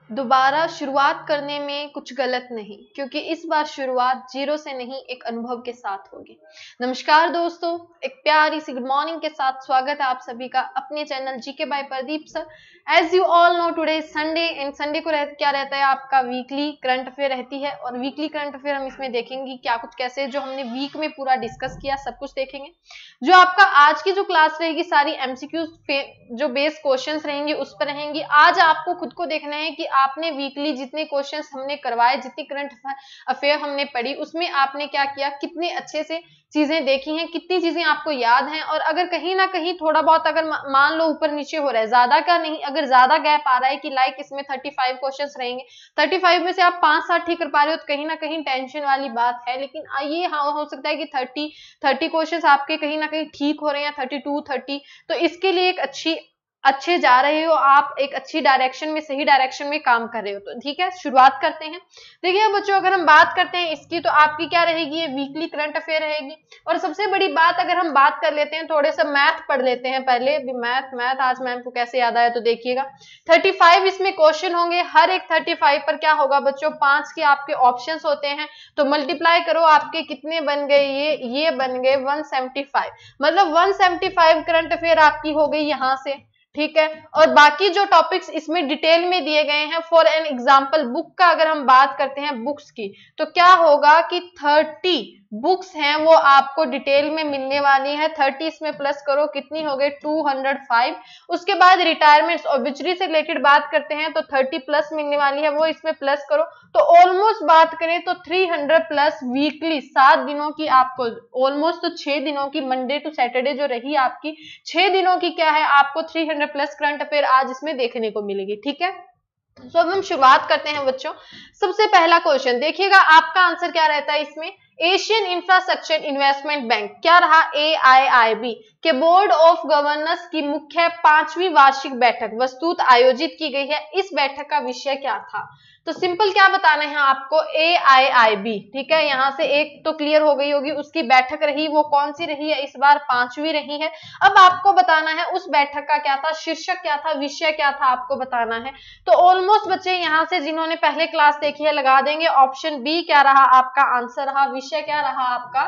दोबारा शुरुआत करने में कुछ गलत नहीं, क्योंकि इस बार शुरुआत जीरो से नहीं एक अनुभव के साथ होगी। नमस्कार दोस्तों, एक प्यारी सी गुड मॉर्निंग के साथ स्वागत है आप सभी का अपने channel GK by Pradeep sir. As you all know today Sunday, and Sunday को क्या रहता है आपका वीकली करंट अफेयर रहती है, और वीकली करंट अफेयर हम इसमें देखेंगे क्या कुछ कैसे जो हमने वीक में पूरा डिस्कस किया सब कुछ देखेंगे। जो आपका आज की जो क्लास रहेगी सारी एमसीक्यू जो बेस क्वेश्चंस रहेंगे उस पर रहेंगी। आज आपको खुद को देखना है कि आपने वीकली जितने क्वेश्चंस हमने करवाए, जितनी करंट अफेयर हमने पढ़ी, उसमें आपने क्या किया, कितने अच्छे से चीजें देखी हैं, कितनी चीजें आपको याद हैं। और अगर कहीं ना कहीं थोड़ा बहुत अगर मान लो ऊपर नीचे हो रहा है, ज्यादा का नहीं, अगर ज्यादा गैप आ रहा है कि लाइक इसमें 35 क्वेश्चंस रहेंगे, 35 में से आप 5-7 ठीक कर पा रहे हो तो कहीं ना कहीं टेंशन वाली बात है। लेकिन ये हो सकता है कि 30 क्वेश्चंस आपके कहीं ना कहीं ठीक हो रहे हैं, 32-30, तो इसके लिए एक अच्छे जा रहे हो आप, एक अच्छी डायरेक्शन में, सही डायरेक्शन में काम कर रहे हो। तो ठीक है, शुरुआत करते हैं। देखिए बच्चों, अगर हम बात करते हैं इसकी, तो आपकी क्या रहेगी, ये वीकली करंट अफेयर रहेगी। और सबसे बड़ी बात, अगर हम बात कर लेते हैं, थोड़े सा मैथ पढ़ लेते हैं पहले। मैथ आज मैम को कैसे याद आया तो देखिएगा। 35 इसमें क्वेश्चन होंगे, हर एक 35 पर क्या होगा बच्चों, 5 के आपके ऑप्शन होते हैं, तो मल्टीप्लाई करो, आपके कितने बन गए, ये बन गए 175। मतलब 175 करंट अफेयर आपकी हो गई यहां से। ठीक है, और बाकी जो टॉपिक्स इसमें डिटेल में दिए गए हैं, फॉर एन एग्जाम्पल बुक का अगर हम बात करते हैं बुक्स की, तो क्या होगा कि 30 बुक्स हैं वो आपको डिटेल में मिलने वाली है। 30 इसमें प्लस करो, कितनी हो गई 205। उसके बाद रिटायरमेंट्स और ऑब्चुरी से रिलेटेड बात करते हैं तो 30 प्लस मिलने वाली है, वो इसमें प्लस करो, तो ऑलमोस्ट बात करें तो 300 प्लस वीकली 7 दिनों की आपको, ऑलमोस्ट तो 6 दिनों की, मंडे टू सैटरडे जो रही आपकी 6 दिनों की, क्या है आपको 300 प्लस करंट अफेयर आज इसमें देखने को मिलेगी। ठीक है, तो अब हम शुरुआत करते हैं बच्चों। सबसे पहला क्वेश्चन देखिएगा, आपका आंसर क्या रहता है इसमें, एशियन इंफ्रास्ट्रक्चर इन्वेस्टमेंट बैंक क्या रहा, AIIB के बोर्ड ऑफ गवर्नर्स की मुख्य 5वीं वार्षिक बैठक वस्तुत आयोजित की गई है। इस बैठक का विषय क्या था, तो सिंपल क्या बताना है आपको, AIIB। ठीक है, यहां से एक तो क्लियर हो गई होगी, उसकी बैठक रही वो कौन सी रही है, इस बार 5वीं रही है। अब आपको बताना है उस बैठक का क्या था, शीर्षक क्या था, विषय क्या था, आपको बताना है। तो ऑलमोस्ट बच्चे यहां से जिन्होंने पहले क्लास देखी है लगा देंगे, ऑप्शन बी क्या रहा आपका आंसर रहा, विषय क्या रहा आपका,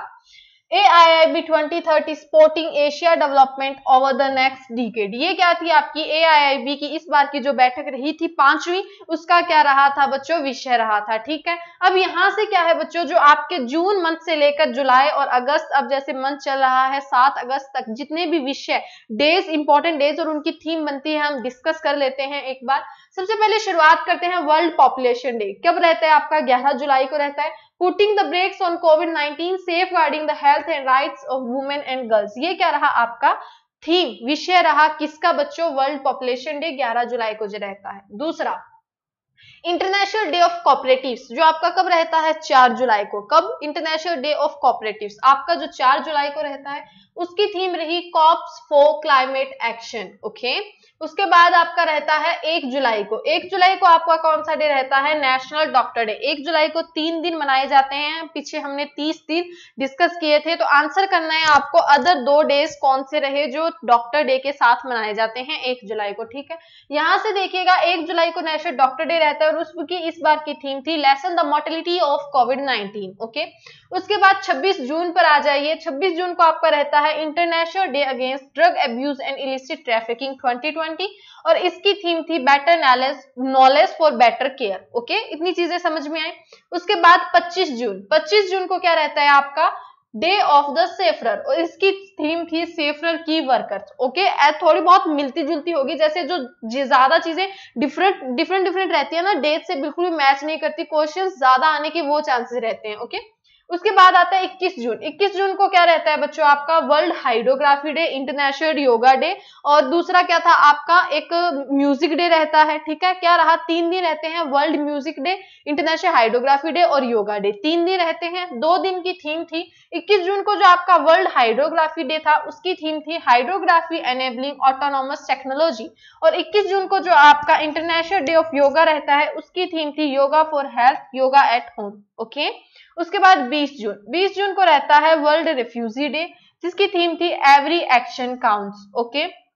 AIIB 2030 sporting Asia development over the next decade. ये क्या थी आपकी AIIB की इस बार की जो बैठक रही थी 5वीं, उसका क्या रहा था बच्चों, विषय रहा था। ठीक है, अब यहां से क्या है बच्चों, जो आपके जून मंथ से लेकर जुलाई और अगस्त, अब जैसे मंथ चल रहा है 7 अगस्त तक, जितने भी विषय डेज, इंपॉर्टेंट डेज और उनकी थीम बनती है, हम डिस्कस कर लेते हैं एक बार। सबसे पहले शुरुआत करते हैं, वर्ल्ड पॉपुलेशन डे कब रहता है आपका, 11 जुलाई को रहता है। पुटिंग द ब्रेक्स ऑन कोविड-19, safeguarding the health and rights of women and girls, ये क्या रहा आपका थीम, विषय रहा किसका बच्चों, वर्ल्ड पॉपुलेशन डे 11 जुलाई को जो रहता है। दूसरा, इंटरनेशनल डे ऑफ कॉपरेटिव्स जो आपका कब रहता है, 4 जुलाई को। कब, इंटरनेशनल डे ऑफ कॉपरेटिव्स आपका जो 4 जुलाई को रहता है, उसकी थीम रही COPs for climate action. Okay, उसके बाद आपका रहता है 1 जुलाई को। 1 जुलाई को आपका कौन सा डे रहता है, नेशनल डॉक्टर डे। 1 जुलाई को 3 दिन मनाए जाते हैं, पीछे हमने 30 दिन डिस्कस किए थे, तो आंसर करना है आपको अदर 2 डेज कौन से रहे जो डॉक्टर डे के साथ मनाए जाते हैं 1 जुलाई को। ठीक है, यहां से देखिएगा 1 जुलाई को नेशनल डॉक्टर डे रहता है, और उसकी इस बार की थीम थी लेसन द मोर्टेलिटी ऑफ कोविड-19। ओके, उसके बाद 26 जून पर आ जाइए। 26 जून को आपका रहता है international day against drug abuse and illicit trafficking 2020, और इसकी थीम थी better knowledge for better care. Okay, इतनी चीजें समझ में आई। उसके बाद 25 जून को क्या रहता है आपका, डे ऑफ द सेफरर, और इसकी थीम थी सेफरर की वर्कर्स। ओके, थोड़ी बहुत मिलती जुलती होगी, जैसे जो ज्यादा चीजें डिफरेंट रहती है ना, डेट से बिल्कुल भी मैच नहीं करती, क्वेश्चंस ज्यादा आने के वो चांसेस रहते हैं। ओके, उसके बाद आता है 21 जून। 21 जून को क्या रहता है बच्चों आपका, world hydrography day, international yoga day, और दूसरा क्या था आपका, एक म्यूजिक डे रहता है। ठीक है, क्या रहा, 3 दिन रहते हैं, world music day, international hydrography day और योगा डे, 3 दिन रहते हैं। 2 दिन की थीम थी। 21 जून को जो आपका वर्ल्ड हाइड्रोग्राफी डे था, उसकी थीम थी हाइड्रोग्राफी एनेबलिंग ऑटोनोमस टेक्नोलॉजी, और 21 जून को जो आपका इंटरनेशनल डे ऑफ योगा रहता है, उसकी थीम थी yoga for health, yoga at home. Okay, उसके बाद 20 जून को रहता है वर्ल्ड रिफ्यूजी डे, जिसकी थीम थी एवरी एक्शन काउंट्स। ओके,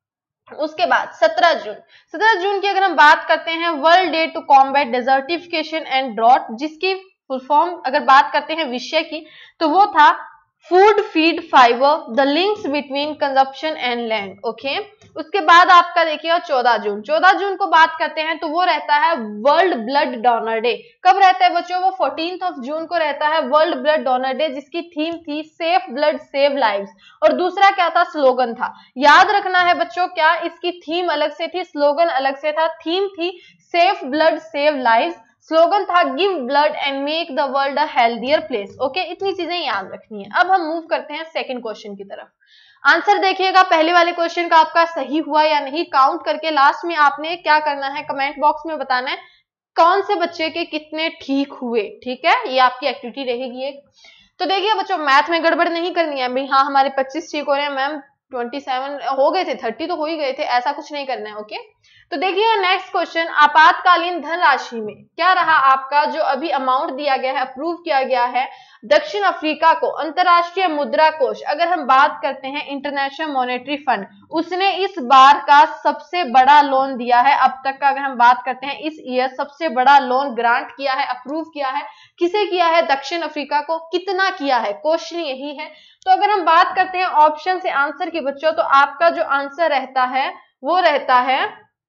उसके बाद 17 जून की अगर हम बात करते हैं, world day to combat desertification and drought, जिसकी फुल फॉर्म अगर बात करते हैं विषय की तो वो था food feed fibre the links between consumption and land. Okay, उसके बाद आपका देखिएगा 14 जून को बात करते हैं तो वो रहता है वर्ल्ड ब्लड डोनर डे। कब रहता है बच्चों? वो 14 जून को रहता है वर्ल्ड ब्लड डोनर डे, जिसकी थीम थी सेफ ब्लड सेव लाइव्स। और दूसरा क्या था? स्लोगन था। याद रखना है बच्चों, क्या इसकी थीम अलग से थी, स्लोगन अलग से था। थीम थी safe blood save lives, slogan था give blood and make the world a healthier place. Okay, इतनी चीजें याद रखनी है। अब हम मूव करते हैं सेकंड क्वेश्चन की तरफ। आंसर देखिएगा पहले वाले क्वेश्चन का आपका सही हुआ या नहीं, काउंट करके लास्ट में आपने क्या करना है, कमेंट बॉक्स में बताना है कौन से बच्चे के कितने ठीक हुए। ठीक है, ये आपकी एक्टिविटी रहेगी एक। तो देखिए बच्चों, मैथ में गड़बड़ नहीं करनी है भाई। हाँ, हमारे 25 ठीक हो रहे हैं मैम, 27 हो गए थे, 30 तो हो ही गए थे, ऐसा कुछ नहीं करना है। ओके, तो देखिए नेक्स्ट क्वेश्चन, आपातकालीन धनराशि में क्या रहा आपका जो अभी अमाउंट दिया गया है, अप्रूव किया गया है दक्षिण अफ्रीका को अंतरराष्ट्रीय मुद्रा कोष, अगर हम बात करते हैं इंटरनेशनल मॉनेटरी फंड, उसने इस बार का सबसे बड़ा लोन दिया है। अब तक का अगर हम बात करते हैं इस ईयर सबसे बड़ा लोन ग्रांट किया है, अप्रूव किया है, किसे किया है? दक्षिण अफ्रीका को। कितना किया है? क्वेश्चन यही है। तो अगर हम बात करते हैं ऑप्शन से आंसर की बच्चों, तो आपका जो आंसर रहता है वो रहता है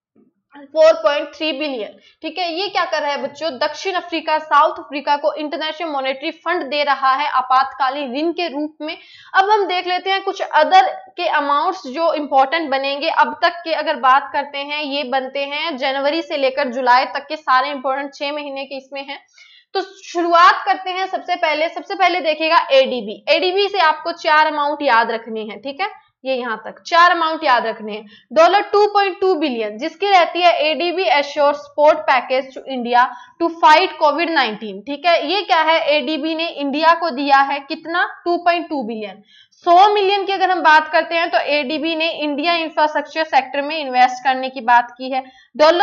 4.3 बिलियन। ठीक है, ये क्या कर रहा है बच्चों? दक्षिण अफ्रीका साउथ अफ्रीका को इंटरनेशनल मॉनेटरी फंड दे रहा है आपातकालीन ऋण के रूप में। अब हम देख लेते हैं कुछ अदर के अमाउंट्स जो इंपॉर्टेंट बनेंगे। अब तक के अगर बात करते हैं, ये बनते हैं जनवरी से लेकर जुलाई तक के सारे इंपॉर्टेंट 6 महीने के इसमें हैं। तो शुरुआत करते हैं सबसे पहले देखिएगा एडीबी। एडीबी से आपको 4 अमाउंट याद रखने हैं। ठीक है, ये यहां तक 4 अमाउंट याद रखने हैं। $2.2 बिलियन जिसकी रहती है ADB assure support package to India to fight कोविड-19। ठीक है, ये क्या है? एडीबी ने इंडिया को दिया है कितना? 2.2 बिलियन। 100 मिलियन की अगर हम बात करते हैं तो एडीबी ने इंडिया इंफ्रास्ट्रक्चर सेक्टर में इन्वेस्ट करने की बात की है।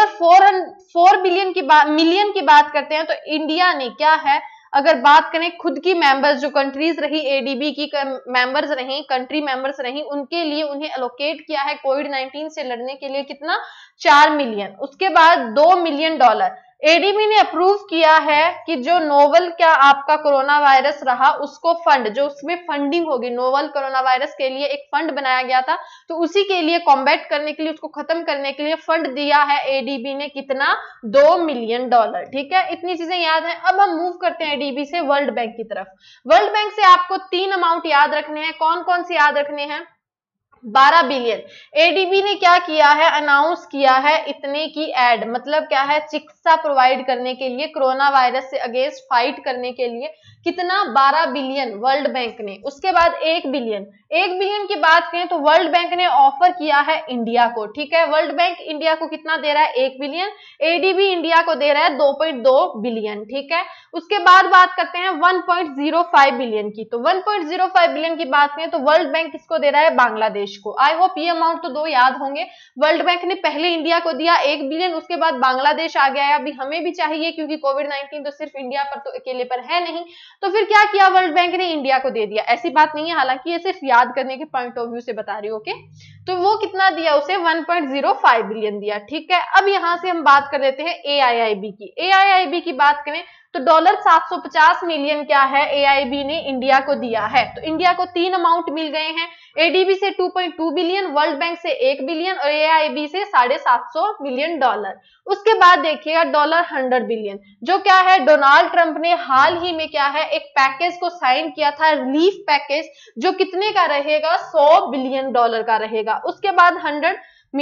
$4 मिलियन की बात करते हैं तो इंडिया ने क्या है, अगर बात करें खुद की मेंबर्स जो कंट्रीज रही एडीबी की मेंबर्स रही, कंट्री मेंबर्स रही, उनके लिए उन्हें एलोकेट किया है कोविड-19 से लड़ने के लिए कितना? 4 मिलियन। उसके बाद $2 मिलियन एडीबी ने अप्रूव किया है कि जो नोवल क्या आपका कोरोना वायरस रहा उसको फंड, जो उसमें फंडिंग होगी, नोवल कोरोना वायरस के लिए एक फंड बनाया गया था, तो उसी के लिए कॉम्बैट करने के लिए, उसको खत्म करने के लिए फंड दिया है एडीबी ने कितना? $2 मिलियन। ठीक है, इतनी चीजें याद है। अब हम मूव करते हैं एडीबी से वर्ल्ड बैंक की तरफ। वर्ल्ड बैंक से आपको 3 अमाउंट याद रखने हैं। कौन कौन से याद रखने हैं? 12 बिलियन एडीबी ने क्या किया है? अनाउंस किया है इतने की एड, मतलब क्या है? चिकित्सा प्रोवाइड करने के लिए, कोरोना वायरस से अगेंस्ट फाइट करने के लिए कितना? 12 बिलियन वर्ल्ड बैंक ने। उसके बाद 1 बिलियन की बात करें तो वर्ल्ड बैंक ने ऑफर किया है इंडिया को। ठीक है, वर्ल्ड बैंक इंडिया को कितना दे रहा है? 1 बिलियन। एडीबी इंडिया को दे रहा है 2.2 बिलियन। ठीक है, उसके बाद बात करते हैं 1.05 बिलियन की। तो 1.05 बिलियन की बात करें तो वर्ल्ड बैंक किसको दे रहा है? बांग्लादेश को। आई होप ये अमाउंट तो 2 याद होंगे। वर्ल्ड बैंक ने पहले इंडिया को दिया 1 बिलियन, उसके बाद बांग्लादेश आ गया है। अभी हमें भी चाहिए क्योंकि कोविड-19 तो सिर्फ इंडिया पर तो अकेले पर है नहीं, तो फिर क्या किया वर्ल्ड बैंक ने? इंडिया को दे दिया। ऐसी बात नहीं है, हालांकि ये सिर्फ याद करने के पॉइंट ऑफ व्यू से बता रही हूँ। ओके, तो वो कितना दिया? उसे 1.05 बिलियन दिया। ठीक है, अब यहां से हम बात कर लेते हैं एआईआईबी की। एआईआईबी की बात करें तो $750 मिलियन क्या है एआईबी ने इंडिया को दिया है। तो इंडिया को 3 अमाउंट मिल गए हैं, एडीबी से 2.2 बिलियन, वर्ल्ड बैंक से 1 बिलियन और एआईबी से $750 मिलियन। उसके बाद देखिएगा $100 बिलियन, जो क्या है? डोनाल्ड ट्रंप ने हाल ही में क्या है, एक पैकेज को साइन किया था, रिलीफ पैकेज, जो कितने का रहेगा? $100 बिलियन का रहेगा। उसके बाद $100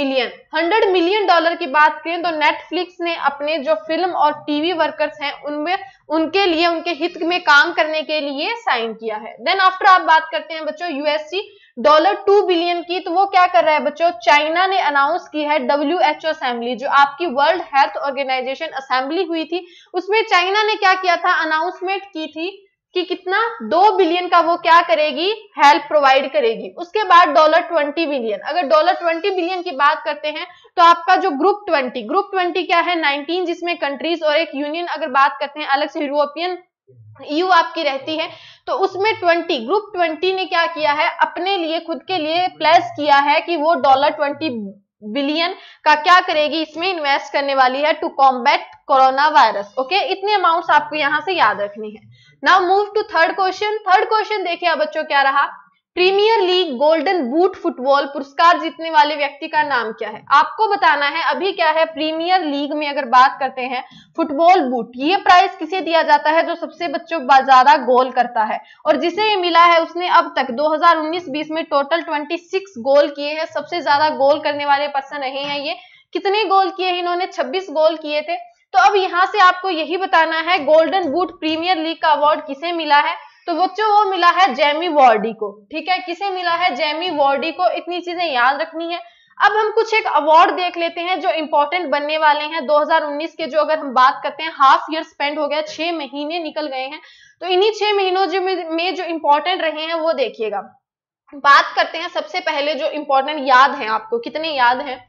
मिलियन की बात करें तो नेटफ्लिक्स ने अपने जो फिल्म और टीवी वर्कर्स हैं उनमें, उनके लिए, उनके हित में काम करने के लिए साइन किया है। देन आफ्टर आप बात करते हैं बच्चों यूएसडी $2 बिलियन की। तो वो क्या कर रहा है बच्चों? चाइना ने अनाउंस की है WHO असेंबली, जो आपकी वर्ल्ड हेल्थ ऑर्गेनाइजेशन असेंबली हुई थी, उसमें चाइना ने क्या किया था? अनाउंसमेंट की थी कि कितना? 2 बिलियन का वो क्या करेगी? हेल्प प्रोवाइड करेगी। उसके बाद $20 बिलियन। अगर $20 बिलियन की बात करते हैं तो आपका जो ग्रुप 20 क्या है? 19 जिसमें कंट्रीज और एक यूनियन अगर बात करते हैं अलग से यूरोपियन EU आपकी रहती है, तो उसमें ग्रुप 20 ने क्या किया है? अपने लिए, खुद के लिए प्लेस किया है कि वो $20 बिलियन का क्या करेगी, इसमें इन्वेस्ट करने वाली है to combat corona virus. Okay, इतने अमाउंट्स आपको यहां से याद रखनी है। Now move to third question. Third question देखिए बच्चों क्या रहा, Premier League Golden Boot football पुरस्कार जीतने वाले व्यक्ति का नाम क्या है। आपको बताना है अभी क्या है, प्रीमियर लीग में अगर बात करते हैं फुटबॉल बूट, ये प्राइज किसे दिया जाता है, जो सबसे बच्चों ज्यादा गोल करता है, और जिसे ये मिला है उसने अब तक 2019-20 में टोटल 26 गोल किए हैं। सबसे ज्यादा गोल करने वाले पर्सन रहे हैं ये। कितने गोल किए हैं इन्होंने, 26 गोल किए थे। तो अब यहां से आपको यही बताना है गोल्डन बूट प्रीमियर लीग का अवार्ड किसे मिला है, तो बच्चों वो मिला है जेमी वार्डी को। ठीक है, किसे मिला है, जेमी वार्डी को। इतनी चीजें याद रखनी है। अब हम कुछ एक अवार्ड देख लेते हैं जो इंपॉर्टेंट बनने वाले हैं 2019 के, जो अगर हम बात करते हैं हाफ ईयर स्पेंड हो गया, 6 महीने निकल गए हैं, तो इन्हीं 6 महीनों में जो इंपॉर्टेंट रहे हैं वो देखिएगा। बात करते हैं सबसे पहले जो इंपॉर्टेंट याद है आपको, कितने याद हैं,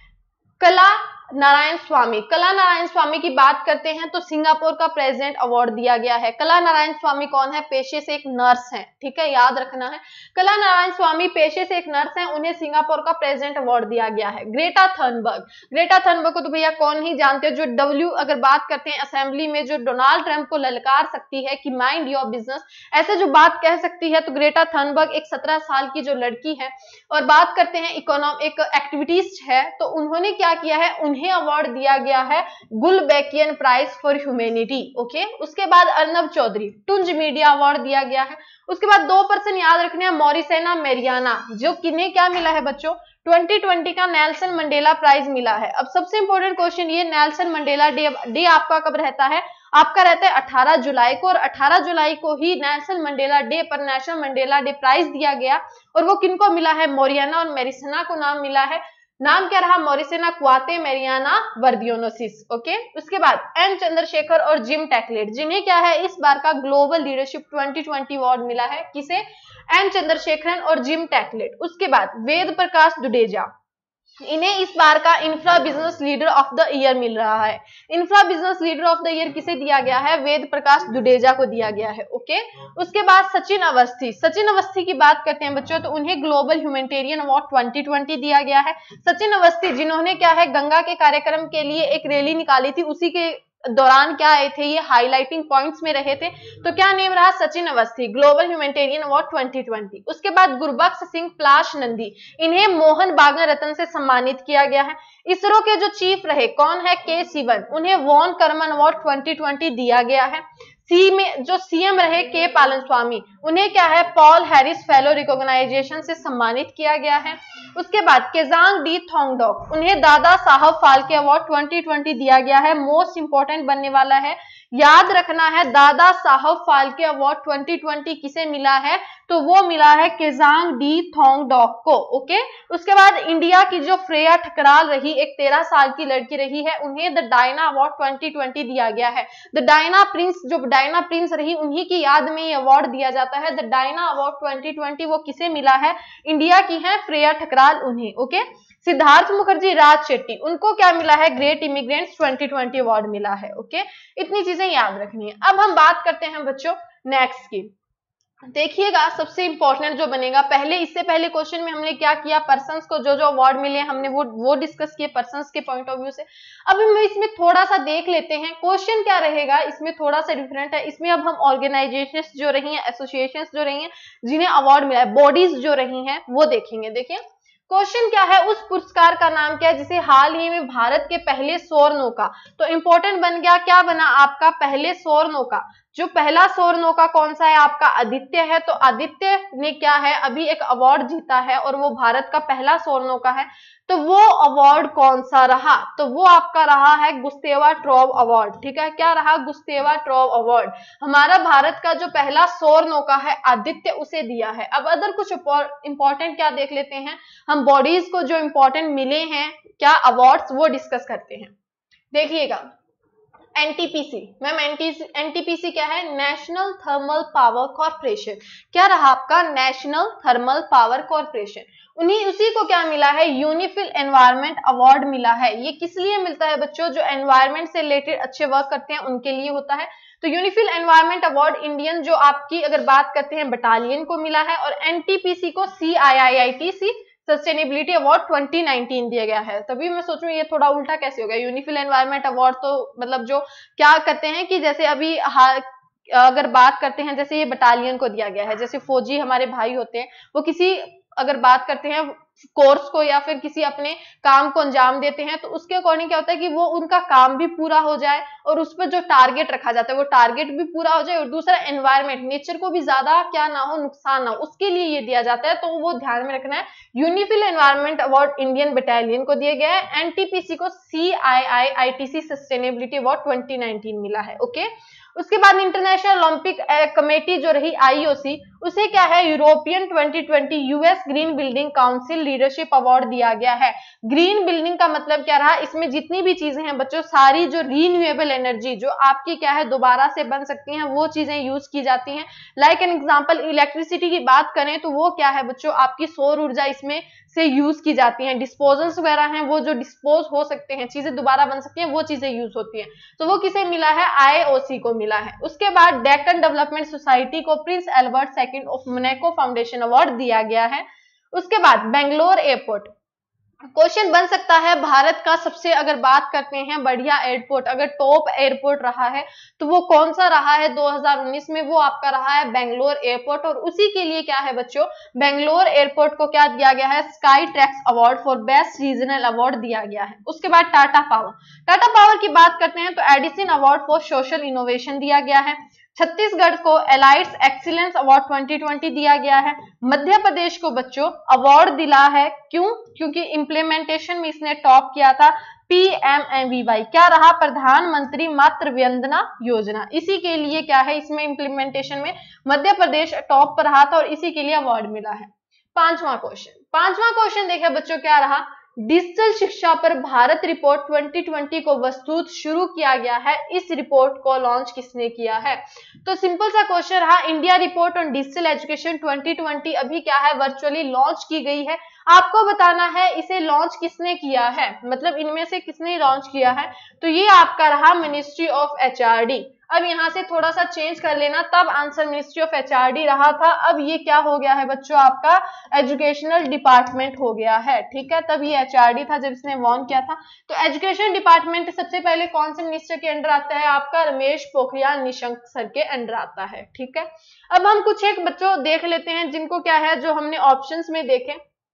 कला नारायण स्वामी। कला नारायण स्वामी की बात करते हैं तो सिंगापुर का प्रेसिडेंट अवार्ड दिया गया है। कला नारायण स्वामी कौन है, पेशे से एक नर्स है। ठीक है, याद रखना है, कला नारायण स्वामी पेशे से एक नर्स है, उन्हें सिंगापुर का प्रेसिडेंट अवार्ड दिया गया है। ग्रेटा थनबर्ग, ग्रेटा थनबर्ग को तो भैया कौन ही जानते हो, जो डब्ल्यू अगर बात करते हैं असेंबली में जो डोनाल्ड ट्रंप को ललकार सकती है कि माइंड योर बिजनेस, ऐसे जो बात कह सकती है, तो ग्रेटा थनबर्ग एक 17 साल की जो लड़की है, और बात करते हैं एक एक्टिविटीज है, तो उन्होंने क्या किया है, उन्हें अवार्ड दिया गया है Gulbenkian Prize for Humanity. Okay, उसके बाद अर्नब चौधरी टुंज मीडिया अवार्ड दिया गया है। उसके बाद 2 पर्सन याद रखने हैं, मॉरिसेना मेरियाना, जो किन्हें क्या मिला है बच्चों, 2020 का नेल्सन मंडेला प्राइज मिला है। अब सबसे इंपॉर्टेंट क्वेश्चन ये, नेल्सन मंडेला डे आपका कब रहता है, आपका रहता है 18 जुलाई को, और 18 जुलाई को ही नेल्सन मंडेला डे पर नेशनल मंडेला डे प्राइज दिया गया, और वो किनको मिला है, मोरियाना और मेरिसेना को नाम मिला है। नाम क्या रहा, मॉरिसेना क्वाते मेरियाना वर्दियोनोसिस। ओके, उसके बाद एन चंद्रशेखर और जिम टैकलेट, जिन्हें क्या है इस बार का ग्लोबल लीडरशिप 2020 अवार्ड मिला है, किसे, एन चंद्रशेखरन और जिम टैकलेट। उसके बाद वेद प्रकाश दुडेजा, इन्हें इस बार का infra business leader of the year मिल रहा है। Infra business leader of the year किसे दिया गया है, वेद प्रकाश दुडेजा को दिया गया है। ओके, उसके बाद सचिन अवस्थी, सचिन अवस्थी की बात करते हैं बच्चों, तो उन्हें ग्लोबल ह्यूमैनिटेरियन अवार्ड 2020 दिया गया है। सचिन अवस्थी जिन्होंने क्या है गंगा के कार्यक्रम के लिए एक रैली निकाली थी, उसी के दौरान क्या आए थे, ये हाईलाइटिंग पॉइंट्स में रहे थे, तो क्या नेम रहा, Sachin Awasthi, global humanitarian award 2020। उसके बाद गुरबख्श सिंह प्लाश नंदी, इन्हें मोहन बागा रत्न से सम्मानित किया गया है। इसरो के जो चीफ रहे कौन है, के सिवन, उन्हें वॉन करमन अवार्ड 2020 दिया गया है। सी में जो सीएम रहे के पालनस्वामी, उन्हें क्या है पॉल हैरिस फेलो रिकॉग्नाइजेशन से सम्मानित किया गया है। उसके बाद केजांग डी थोंगडोक, उन्हें दादा साहब फाल्के अवार्ड 2020 दिया गया है। मोस्ट इंपोर्टेंट बनने वाला है, याद रखना है, दादा साहब फाल्के अवार्ड 2020 किसे मिला है, तो वो मिला है केजांग डी थोंगडोक को। ओके, उसके बाद इंडिया की जो फ्रेया ठकराल रही, एक 13 साल की लड़की रही है, उन्हें द डायना अवार्ड 2020 दिया गया है। द डायना प्रिंस, जो डायना प्रिंस रही, उन्हीं की याद में ये अवार्ड दिया जाता है। द डायना अवार्ड 2020 वो किसे मिला है, इंडिया की है फ्रेया ठकराल, उन्हें। ओके, सिद्धार्थ मुखर्जी, राज शेट्टी, उनको क्या मिला है, ग्रेट इमिग्रेंट्स 2020 अवार्ड मिला है। ओके, इतनी चीजें याद रखनी है। अब हम बात करते हैं बच्चों नेक्स्ट की। देखिएगा सबसे इंपॉर्टेंट जो बनेगा, पहले इससे पहले क्वेश्चन में हमने क्या किया, पर्सन्स को जो जो अवार्ड मिले हमने वो डिस्कस किए पर्सन्स के पॉइंट ऑफ व्यू से। अब हम इसमें थोड़ा सा देख लेते हैं क्वेश्चन क्या रहेगा, इसमें थोड़ा सा डिफरेंट है। इसमें अब हम ऑर्गेनाइजेशंस जो रही हैं, एसोसिएशंस जो रही हैं, जिन्हें अवार्ड मिला है, बॉडीज जो रही हैं, वो देखेंगे। देखिए क्वेश्चन क्या है, उस पुरस्कार का नाम क्या है जिसे हाल ही में भारत के पहले सौर नौका, तो इंपॉर्टेंट बन गया, क्या बना आपका, पहले सौर नौका। जो पहला सौर नौका कौन सा है आपका, आदित्य है, तो आदित्य ने क्या है अभी एक अवार्ड जीता है और वो भारत का पहला सौर नौका है। तो वो अवार्ड कौन सा रहा, तो वो आपका रहा है गुस्तेवा ट्रोव अवार्ड। ठीक है, क्या रहा, गुस्तेवा ट्रोव अवार्ड। हमारा भारत का जो पहला सौर नौका है आदित्य, उसे दिया है। अब अदर कुछ इंपॉर्टेंट क्या देख लेते हैं हम, बॉडीज को जो इंपॉर्टेंट मिले हैं क्या अवार्ड्स, वो डिस्कस करते हैं। देखिएगा एनटीपीसी, मैम एनटीपीसी क्या है, नेशनल थर्मल पावर कॉर्पोरेशन। क्या रहा आपका, नेशनल थर्मल पावर कॉर्पोरेशन। उसी को क्या मिला है, यूनिफिल एनवायरमेंट अवार्ड मिला है। ये किस लिए मिलता है बच्चों, जो एनवायरमेंट से रिलेटेड अच्छे वर्क करते हैं उनके लिए होता है। तो यूनिफिल एनवायरमेंट अवार्ड इंडियन जो आपकी अगर बात करते हैं बटालियन को मिला है, और एनटीपीसी को CIIITC सस्टेनेबिलिटी अवार्ड 2019 दिया गया है। तभी मैं सोचूं ये थोड़ा उल्टा कैसे हो गया, यूनिफिल एनवायरमेंट अवार्ड तो मतलब जो क्या करते हैं कि जैसे अभी अगर बात करते हैं जैसे ये बटालियन को दिया गया है, जैसे फौजी हमारे भाई होते हैं वो किसी अगर बात करते हैं कोर्स को या फिर किसी अपने काम को अंजाम देते हैं तो उसके अकॉर्डिंग क्या होता है कि वो उनका काम भी पूरा हो जाए और उस पर जो टारगेट रखा जाता है वो टारगेट भी पूरा हो जाए, और दूसरा एनवायरमेंट नेचर को भी ज्यादा क्या ना हो, नुकसान ना हो, उसके लिए ये दिया जाता है। तो वो ध्यान में रखना है। UNIFIL environment award Indian battalion को दिया गया है, एनटीपीसी को CII-ITC सस्टेनेबिलिटी अवार्ड 2019 मिला है। ओके, उसके बाद इंटरनेशनल ओलंपिक कमेटी जो रही IOC, उसे क्या है European 2020 US green building council leadership award दिया गया है। ग्रीन बिल्डिंग का मतलब क्या रहा, इसमें जितनी भी चीजें हैं बच्चों सारी जो रीन्यूएबल एनर्जी जो आपकी क्या है दोबारा से बन सकती हैं वो चीजें यूज की जाती हैं। लाइक एन एग्जांपल इलेक्ट्रिसिटी की बात करें तो वो क्या है बच्चों आपकी सौर ऊर्जा इसमें से यूज की जाती हैं। डिस्पोजल्स वगैरह हैं वो जो डिस्पोज हो सकते हैं, चीजें दोबारा बन सकती हैं, वो चीजें यूज होती हैं। तो वो किसे मिला है, IOC को मिला है। उसके बाद डेक्कन डेवलपमेंट सोसाइटी को Prince Albert second of Monaco foundation award दिया गया है। उसके बाद बेंगलोर एयरपोर्ट, क्वेश्चन बन सकता है भारत का सबसे अगर बात करते हैं बढ़िया एयरपोर्ट, अगर टॉप एयरपोर्ट रहा है तो वो कौन सा रहा है 2019 में, वो आपका रहा है बेंगलोर एयरपोर्ट। और उसी के लिए क्या है बच्चों, बेंगलोर एयरपोर्ट को क्या दिया गया है, Skytrax award for best regional award दिया गया है। उसके बाद टाटा पावर की बात करते हैं तो Edison award for social innovation दिया गया है। छत्तीसगढ़ को एलाइट्स एक्सीलेंस अवार्ड 2020 दिया गया है। मध्य प्रदेश को बच्चों अवार्ड दिला है, क्यों, क्योंकि इंप्लीमेंटेशन में इसने टॉप किया था। PMMVY क्या रहा, प्रधानमंत्री मातृ वंदना योजना, इसी के लिए क्या है इसमें इंप्लीमेंटेशन में मध्य प्रदेश टॉप पर रहा था और इसी के लिए अवार्ड मिला है। पांचवा क्वेश्चन देखिए बच्चों क्या रहा, डिजिटल शिक्षा पर भारत रिपोर्ट 2020 को वस्तुत शुरू किया गया है। इस रिपोर्ट को लॉन्च किसने किया है, तो सिंपल सा क्वेश्चन रहा, India report on digital education 2020 अभी क्या है वर्चुअली लॉन्च की गई है। आपको बताना है इसे लॉन्च किसने किया है, मतलब इनमें से किसने लॉन्च किया है, तो ये आपका रहा मिनिस्ट्री ऑफ HRD। अब यहां से थोड़ा सा चेंज कर लेना, तब आंसर मिनिस्ट्री ऑफ HRD रहा था, अब ये क्या हो गया है बच्चों आपका एजुकेशनल डिपार्टमेंट हो गया है। ठीक है, तब ये HRD था जब इसने वॉर्न किया था। तो एजुकेशन डिपार्टमेंट सबसे पहले कौन से मिनिस्टर के अंडर आता है, आपका रमेश पोखरियाल निशंक सर के अंडर आता है। ठीक है, अब हम कुछ एक बच्चों देख लेते हैं जिनको क्या है जो हमने ऑप्शंस में देखे।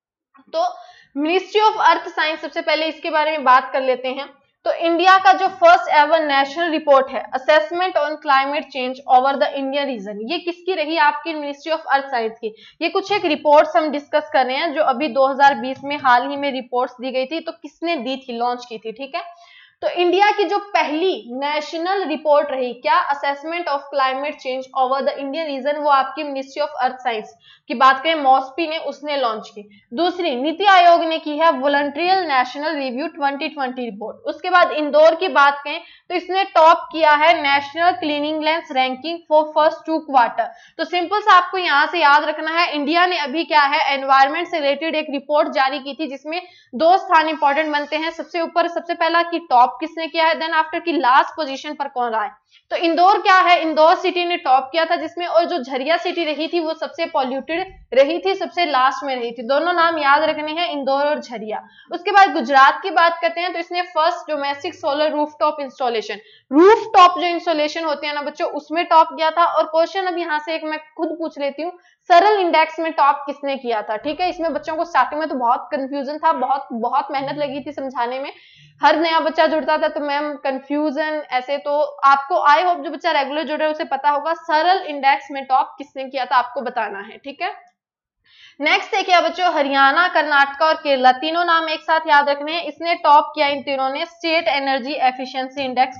तो मिनिस्ट्री ऑफ अर्थ साइंस, सबसे पहले इसके बारे में बात कर लेते हैं। तो इंडिया का जो फर्स्ट एवर नेशनल रिपोर्ट है assessment on climate change over the Indian region, ये किसकी रही, आपकी मिनिस्ट्री ऑफ अर्थ साइंस की। ये कुछ एक रिपोर्ट्स हम डिस्कस कर रहे हैं जो अभी 2020 में हाल ही में रिपोर्ट्स दी गई थी, तो किसने दी थी, लॉन्च की थी। ठीक है, तो इंडिया की जो पहली नेशनल रिपोर्ट रही क्या, assessment of climate change over the Indian region, वो आपकी मिनिस्ट्री ऑफ अर्थ साइंस की बात करें मॉस्पी ने, उसने लॉन्च की। दूसरी नीति आयोग ने की है वॉलंटरियल नेशनल रिव्यू 2020 रिपोर्ट। उसके बाद इंदौर की बात करें तो इसने टॉप किया है national cleanliness ranking for first 2 quarter. तो सिंपल सा आपको यहां से याद रखना है, इंडिया ने अभी क्या है एनवायरमेंट से रिलेटेड एक रिपोर्ट जारी की थी जिसमें 2 स्थान इंपॉर्टेंट बनते हैं, सबसे ऊपर सबसे पहला की टॉप किसने किया है, देन आफ्टर की लास्ट पोजीशन पर कौन रहा है। तो इंदौर क्या है, इंदौर सिटी ने टॉप किया था जिसमें, और जो झरिया सिटी रही थी वो सबसे पॉल्यूटेड रही थी, सबसे लास्ट में रही थी। दोनों नाम याद रखने हैं, इंदौर और झरिया। उसके बाद गुजरात की बात करते हैं तो इसने first domestic solar rooftop installation, rooftop जो इंस्टॉलेशन होते हैं ना बच्चों, उसमें टॉप किया था। और क्वेश्चन अब यहाँ से एक मैं खुद पूछ लेती हूँ, सरल इंडेक्स में टॉप किसने किया था। ठीक है, इसमें बच्चों को स्टार्टिंग में तो बहुत कंफ्यूजन था, बहुत मेहनत लगी थी समझाने में, हर नया बच्चा जुड़ता था तो मैम कंफ्यूजन ऐसे, तो आपको आई होप जो बच्चा रेगुलर जुड़ रहा है उसे पता होगा सरल इंडेक्स में टॉप किसने किया था, आपको बताना है। ठीक है, नेक्स्ट देखिए बच्चों, हरियाणा, कर्नाटक और केरला, तीनों नाम एक साथ याद रखने हैं। इसने टॉप किया इन तीनों ने स्टेट एनर्जी एफिशिएंसी इंडेक्स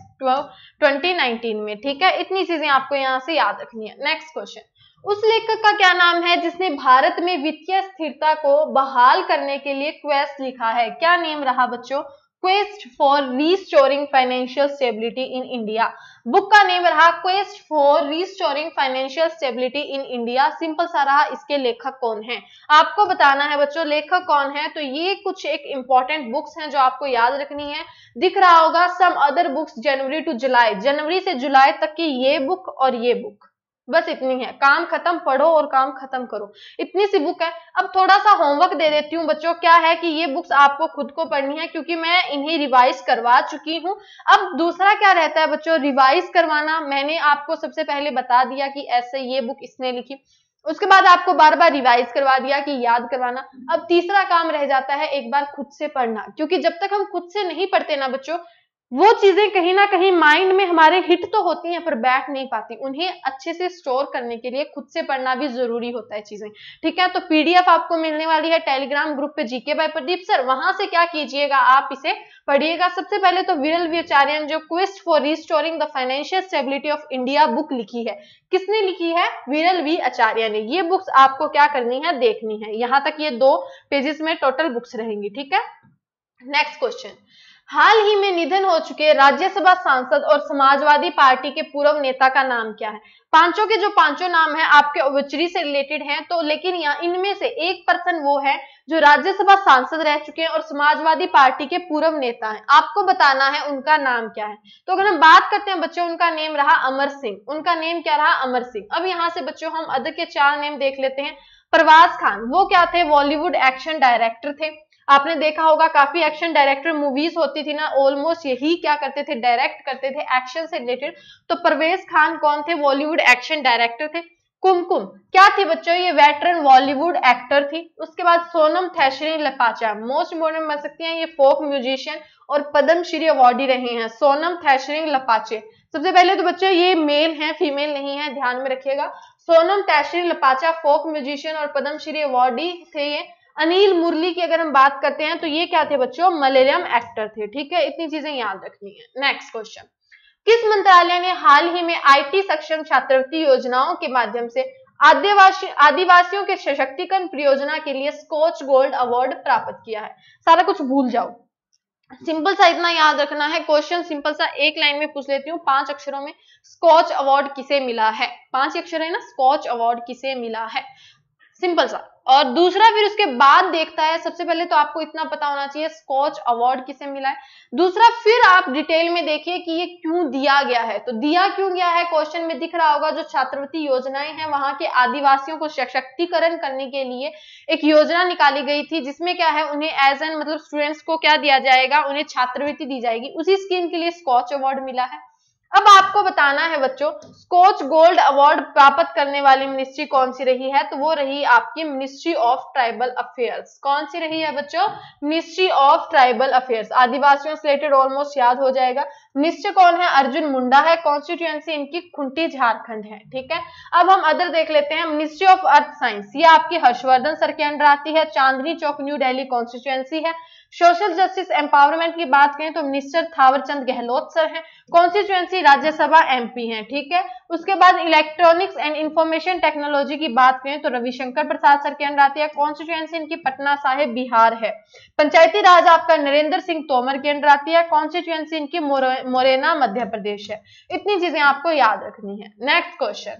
2019 में। ठीक है, इतनी चीजें आपको यहाँ से याद रखनी है। नेक्स्ट क्वेश्चन, उस लेखक का क्या नाम है जिसने भारत में वित्तीय स्थिरता को बहाल करने के लिए क्वेस्ट लिखा है, क्या नेम रहा बच्चों, quest for restoring financial stability in India. Book का नेम रहा quest for restoring financial stability in India. Simple सा रहा, इसके लेखक कौन है, आपको बताना है बच्चों लेखक कौन है। तो ये कुछ एक इंपॉर्टेंट बुक्स हैं जो आपको याद रखनी है, दिख रहा होगा some other books January to July, जनवरी से जुलाई तक की ये बुक और ये बुक, बस इतनी है, काम खत्म, पढ़ो और काम खत्म करो, इतनी सी बुक है। अब थोड़ा सा होमवर्क दे देती हूँ बच्चों, क्या है कि ये बुक्स आपको खुद को पढ़नी है क्योंकि मैं इन्हें रिवाइज करवा चुकी हूँ। अब दूसरा क्या रहता है बच्चों, रिवाइज करवाना। मैंने आपको सबसे पहले बता दिया कि ऐसे ये बुक इसने लिखी, उसके बाद आपको बार बार रिवाइज करवा दिया कि याद करवाना। अब तीसरा काम रह जाता है एक बार खुद से पढ़ना, क्योंकि जब तक हम खुद से नहीं पढ़ते ना बच्चों, वो चीजें कहीं ना कहीं माइंड में हमारे हिट तो होती हैं पर बैठ नहीं पाती। उन्हें अच्छे से स्टोर करने के लिए खुद से पढ़ना भी जरूरी होता है चीजें, ठीक है। तो पीडीएफ आपको मिलने वाली है टेलीग्राम ग्रुप पे, जीके बाय प्रदीप सर, वहां से क्या कीजिएगा, आप इसे पढ़िएगा। सबसे पहले तो विरल वी आचार्य जो quest for restoring the financial stability of India book लिखी है, किसने लिखी है, विरल वी आचार्य ने। ये बुक्स आपको क्या करनी है, देखनी है। यहां तक ये 2 पेजेस में टोटल बुक्स रहेंगी, ठीक है। नेक्स्ट क्वेश्चन, हाल ही में निधन हो चुके राज्यसभा सांसद और समाजवादी पार्टी के पूर्व नेता का नाम क्या है। पांचों के जो पांचों नाम हैं आपके ओबिचुरी से रिलेटेड हैं, तो लेकिन यहाँ इनमें से एक पर्सन वो है जो राज्यसभा सांसद रह चुके हैं और समाजवादी पार्टी के पूर्व नेता हैं, आपको बताना है उनका नाम क्या है। तो अगर हम बात करते हैं बच्चों, उनका नेम रहा अमर सिंह। उनका नेम क्या रहा, अमर सिंह। अब यहाँ से बच्चों हम अदर के 4 नेम देख लेते हैं। प्रवास खान, वो क्या थे, बॉलीवुड एक्शन डायरेक्टर थे। आपने देखा होगा काफी एक्शन डायरेक्टर मूवीज होती थी ना, ऑलमोस्ट यही क्या करते थे, डायरेक्ट करते थे एक्शन से रिलेटेड। तो परवेज खान कौन थे, बॉलीवुड एक्शन डायरेक्टर थे। कुमकुम क्या थी बच्चों, ये वेटरन बॉलीवुड एक्टर थी। उसके बाद सोनम थेशरी लपाचा, मोस्ट इंपोर्टेंट बन सकती हैं, ये फोक म्यूजिशियन और पद्मश्री अवार्डी रहे हैं, सोनम थेशरी लपाचे। सबसे पहले तो बच्चों ये मेल हैं, फीमेल नहीं है, ध्यान में रखिएगा। सोनम थेशरी लपाचा फोक म्यूजिशियन और पद्मश्री अवार्डी थे ये। अनिल मुरली की अगर हम बात करते हैं तो ये क्या थे बच्चों, मलयालम एक्टर थे, ठीक है। इतनी चीजें याद रखनी है। नेक्स्ट क्वेश्चन, किस मंत्रालय ने हाल ही में आईटी सक्षम छात्रवृत्ति योजनाओं के माध्यम से आदिवासियों के सशक्तिकरण परियोजना के लिए स्कॉच गोल्ड अवार्ड प्राप्त किया है। सारा कुछ भूल जाओ, सिंपल सा इतना याद रखना है। क्वेश्चन सिंपल सा एक लाइन में पूछ लेती हूँ, 5 अक्षरों में, स्कॉच अवार्ड किसे मिला है। 5 अक्षर है ना, स्कॉच अवार्ड किसे मिला है, सिंपल सा। और दूसरा फिर उसके बाद देखता है, सबसे पहले तो आपको इतना पता होना चाहिए स्कॉच अवार्ड किसे मिला है। दूसरा फिर आप डिटेल में देखिए कि ये क्यों दिया गया है। तो दिया क्यों गया है, क्वेश्चन में दिख रहा होगा, जो छात्रवृत्ति योजनाएं हैं वहां के आदिवासियों को सशक्तिकरण करने के लिए एक योजना निकाली गई थी, जिसमें क्या है, उन्हें एज एन मतलब स्टूडेंट्स को क्या दिया जाएगा, उन्हें छात्रवृत्ति दी जाएगी। उसी स्कीम के लिए स्कॉच अवार्ड मिला है। अब आपको बताना है बच्चों, स्कॉच गोल्ड अवार्ड प्राप्त करने वाली मिनिस्ट्री कौन सी रही है, तो वो रही आपकी मिनिस्ट्री ऑफ ट्राइबल अफेयर्स। कौन सी रही है बच्चों, मिनिस्ट्री ऑफ ट्राइबल अफेयर्स। आदिवासियों से रिलेटेड ऑलमोस्ट याद हो जाएगा। मिनिस्टर कौन है, अर्जुन मुंडा है, कॉन्स्टिट्यूएंसी इनकी खुंटी झारखंड है, ठीक है। अब हम अदर देख लेते हैं, मिनिस्ट्री ऑफ अर्थ साइंस, ये आपकी हर्षवर्धन सर के अंडर आती है, चांदनी चौक न्यू दिल्ली कॉन्स्टिट्यूएंसी है। सोशल जस्टिस एम्पावरमेंट की बात करें तो मिनिस्टर थावरचंद गहलोत सर हैं, कॉन्स्टिट्यूएंसी राज्यसभा एमपी हैं, ठीक है। उसके बाद इलेक्ट्रॉनिक्स एंड इंफॉर्मेशन टेक्नोलॉजी की बात करें तो रविशंकर प्रसाद सर के अंडर आती है, कॉन्स्टिट्यूएंसी इनकी पटना साहिब बिहार है। पंचायती राज आपका नरेंद्र सिंह तोमर के अंडर आती है, कॉन्स्टिट्यूएंसी इनकी मोरेना मध्य प्रदेश है। इतनी चीजें आपको याद रखनी है। नेक्स्ट क्वेश्चन,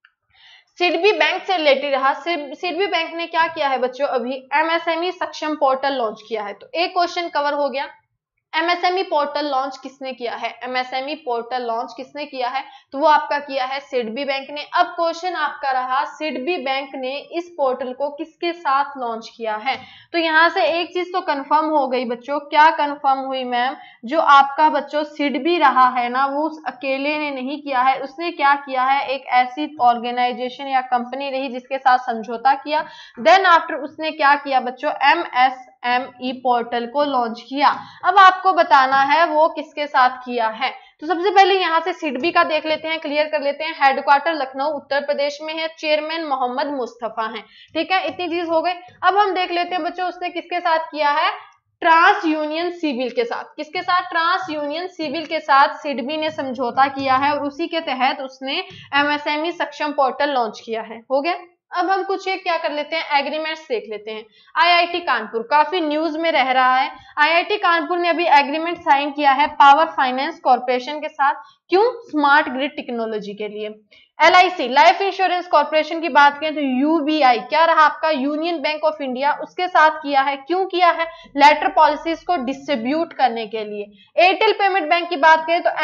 सिडबी बैंक से रिलेटेड रहा। सिडबी बैंक ने क्या किया है बच्चों, अभी एमएसएमई सक्षम पोर्टल लॉन्च किया है। तो एक क्वेश्चन कवर हो गया, एमएसएमई पोर्टल लॉन्च किसने किया है, एमएसएमई पोर्टल लॉन्च किसने किया है, तो वो आपका किया है सिडबी बैंक ने। अब क्वेश्चन आपका रहा, सिडबी बैंक ने इस पोर्टल को किसके साथ लॉन्च किया है। तो यहां से एक चीज तो कंफर्म हो गई बच्चों, क्या कंफर्म हुई मैम, जो आपका बच्चों सिडबी रहा है ना, वो उस अकेले ने नहीं किया है, उसने क्या किया है, एक ऐसी ऑर्गेनाइजेशन या कंपनी रही जिसके साथ समझौता किया, देन आफ्टर उसने क्या किया बच्चों, एमएसएमई पोर्टल को लॉन्च किया। अब आपको बताना है वो किसके साथ किया है। तो सबसे पहले यहां से सिडबी का देख लेते हैं, क्लियर कर लेते हैं। हेडक्वार्टर लखनऊ उत्तर प्रदेश में है, चेयरमैन मोहम्मद मुस्तफा हैं, ठीक है। इतनी चीज हो गई। अब हम देख लेते हैं बच्चों उसने किसके साथ किया है, ट्रांस यूनियन सिविल के साथ। किसके साथ, ट्रांस यूनियन सिविल के साथ सिडबी ने समझौता किया है और उसी के तहत उसने एमएसएमई सक्षम पोर्टल लॉन्च किया है। हो गया। अब हम कुछ एक क्या कर लेते हैं, एग्रीमेंट्स देख लेते हैं। आईआईटी कानपुर काफी न्यूज में रह रहा है। आईआईटी कानपुर ने अभी एग्रीमेंट साइन किया है पावर फाइनेंस कॉर्पोरेशन के साथ। क्यों, स्मार्ट ग्रिड टेक्नोलॉजी के लिए। LIC लाइफ इंश्योरेंस कॉर्पोरेशन की बात करें तो UBI क्या रहा आपका, यूनियन बैंक ऑफ इंडिया, उसके साथ किया है। क्यों किया है, लेटर पॉलिसीज को डिस्ट्रीब्यूट करने के लिए। एयरटेल पेमेंट बैंक की बात करें तो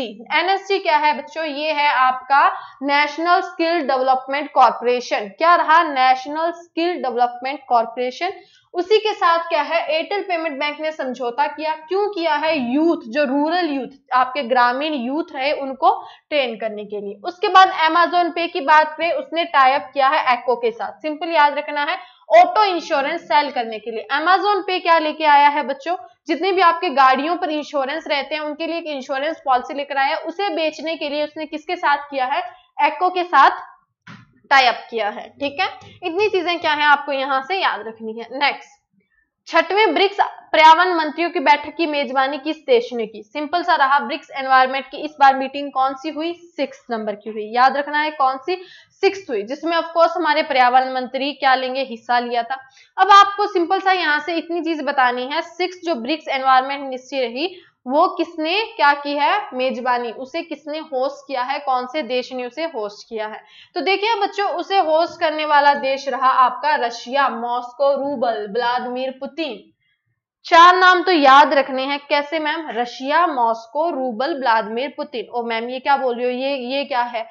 NSC क्या है बच्चों, ये है आपका नेशनल स्किल डेवलपमेंट कॉर्पोरेशन। क्या रहा, नेशनल स्किल डेवलपमेंट कॉर्पोरेशन। उसी के साथ क्या है, एयरटेल पेमेंट बैंक ने समझौता किया। क्यों किया है, यूथ, जो रूरल यूथ आपके ग्रामीण यूथ रहे उनको ट्रेन करने के लिए। उसके बाद अमेजोन पे की बात करें, उसने टाई अप किया है एक्को के साथ। सिंपल याद रखना है, ऑटो इंश्योरेंस सेल करने के लिए। अमेजोन पे क्या लेके आया है बच्चों, जितने भी आपके गाड़ियों पर इंश्योरेंस रहते हैं उनके लिए एक इंश्योरेंस पॉलिसी लेकर आया है। उसे बेचने के लिए उसने किसके साथ किया है, एक्को के साथ टाई अप किया है। ठीक है, इतनी चीजें क्या है आपको यहां से याद रखनी है। नेक्स्ट, छठवें ब्रिक्स पर्यावरण मंत्रियों की बैठक की मेजबानी किस देश ने की। सिंपल सा रहा, ब्रिक्स एनवायरमेंट की इस बार मीटिंग कौन सी हुई, 6 नंबर की हुई। याद रखना है कौन सी, 6 हुई, जिसमें ऑफ कोर्स हमारे पर्यावरण मंत्री क्या लेंगे, हिस्सा लिया था। अब आपको सिंपल सा यहां से इतनी चीज बतानी है, 6 जो ब्रिक्स एनवायरमेंट मिनिस्ट्री रही वो किसने क्या की है, मेजबानी, उसे किसने होस्ट किया है, कौन से देश ने उसे होस्ट किया है। तो देखिए बच्चों, उसे होस्ट करने वाला देश रहा आपका Russia, Moscow, rouble, Vladimir Putin. 4 नाम तो याद रखने हैं। कैसे ma'am, Russia, Moscow, rouble, Vladimir Putin. ओ मैम ये क्या बोल रही हो, ये क्या है,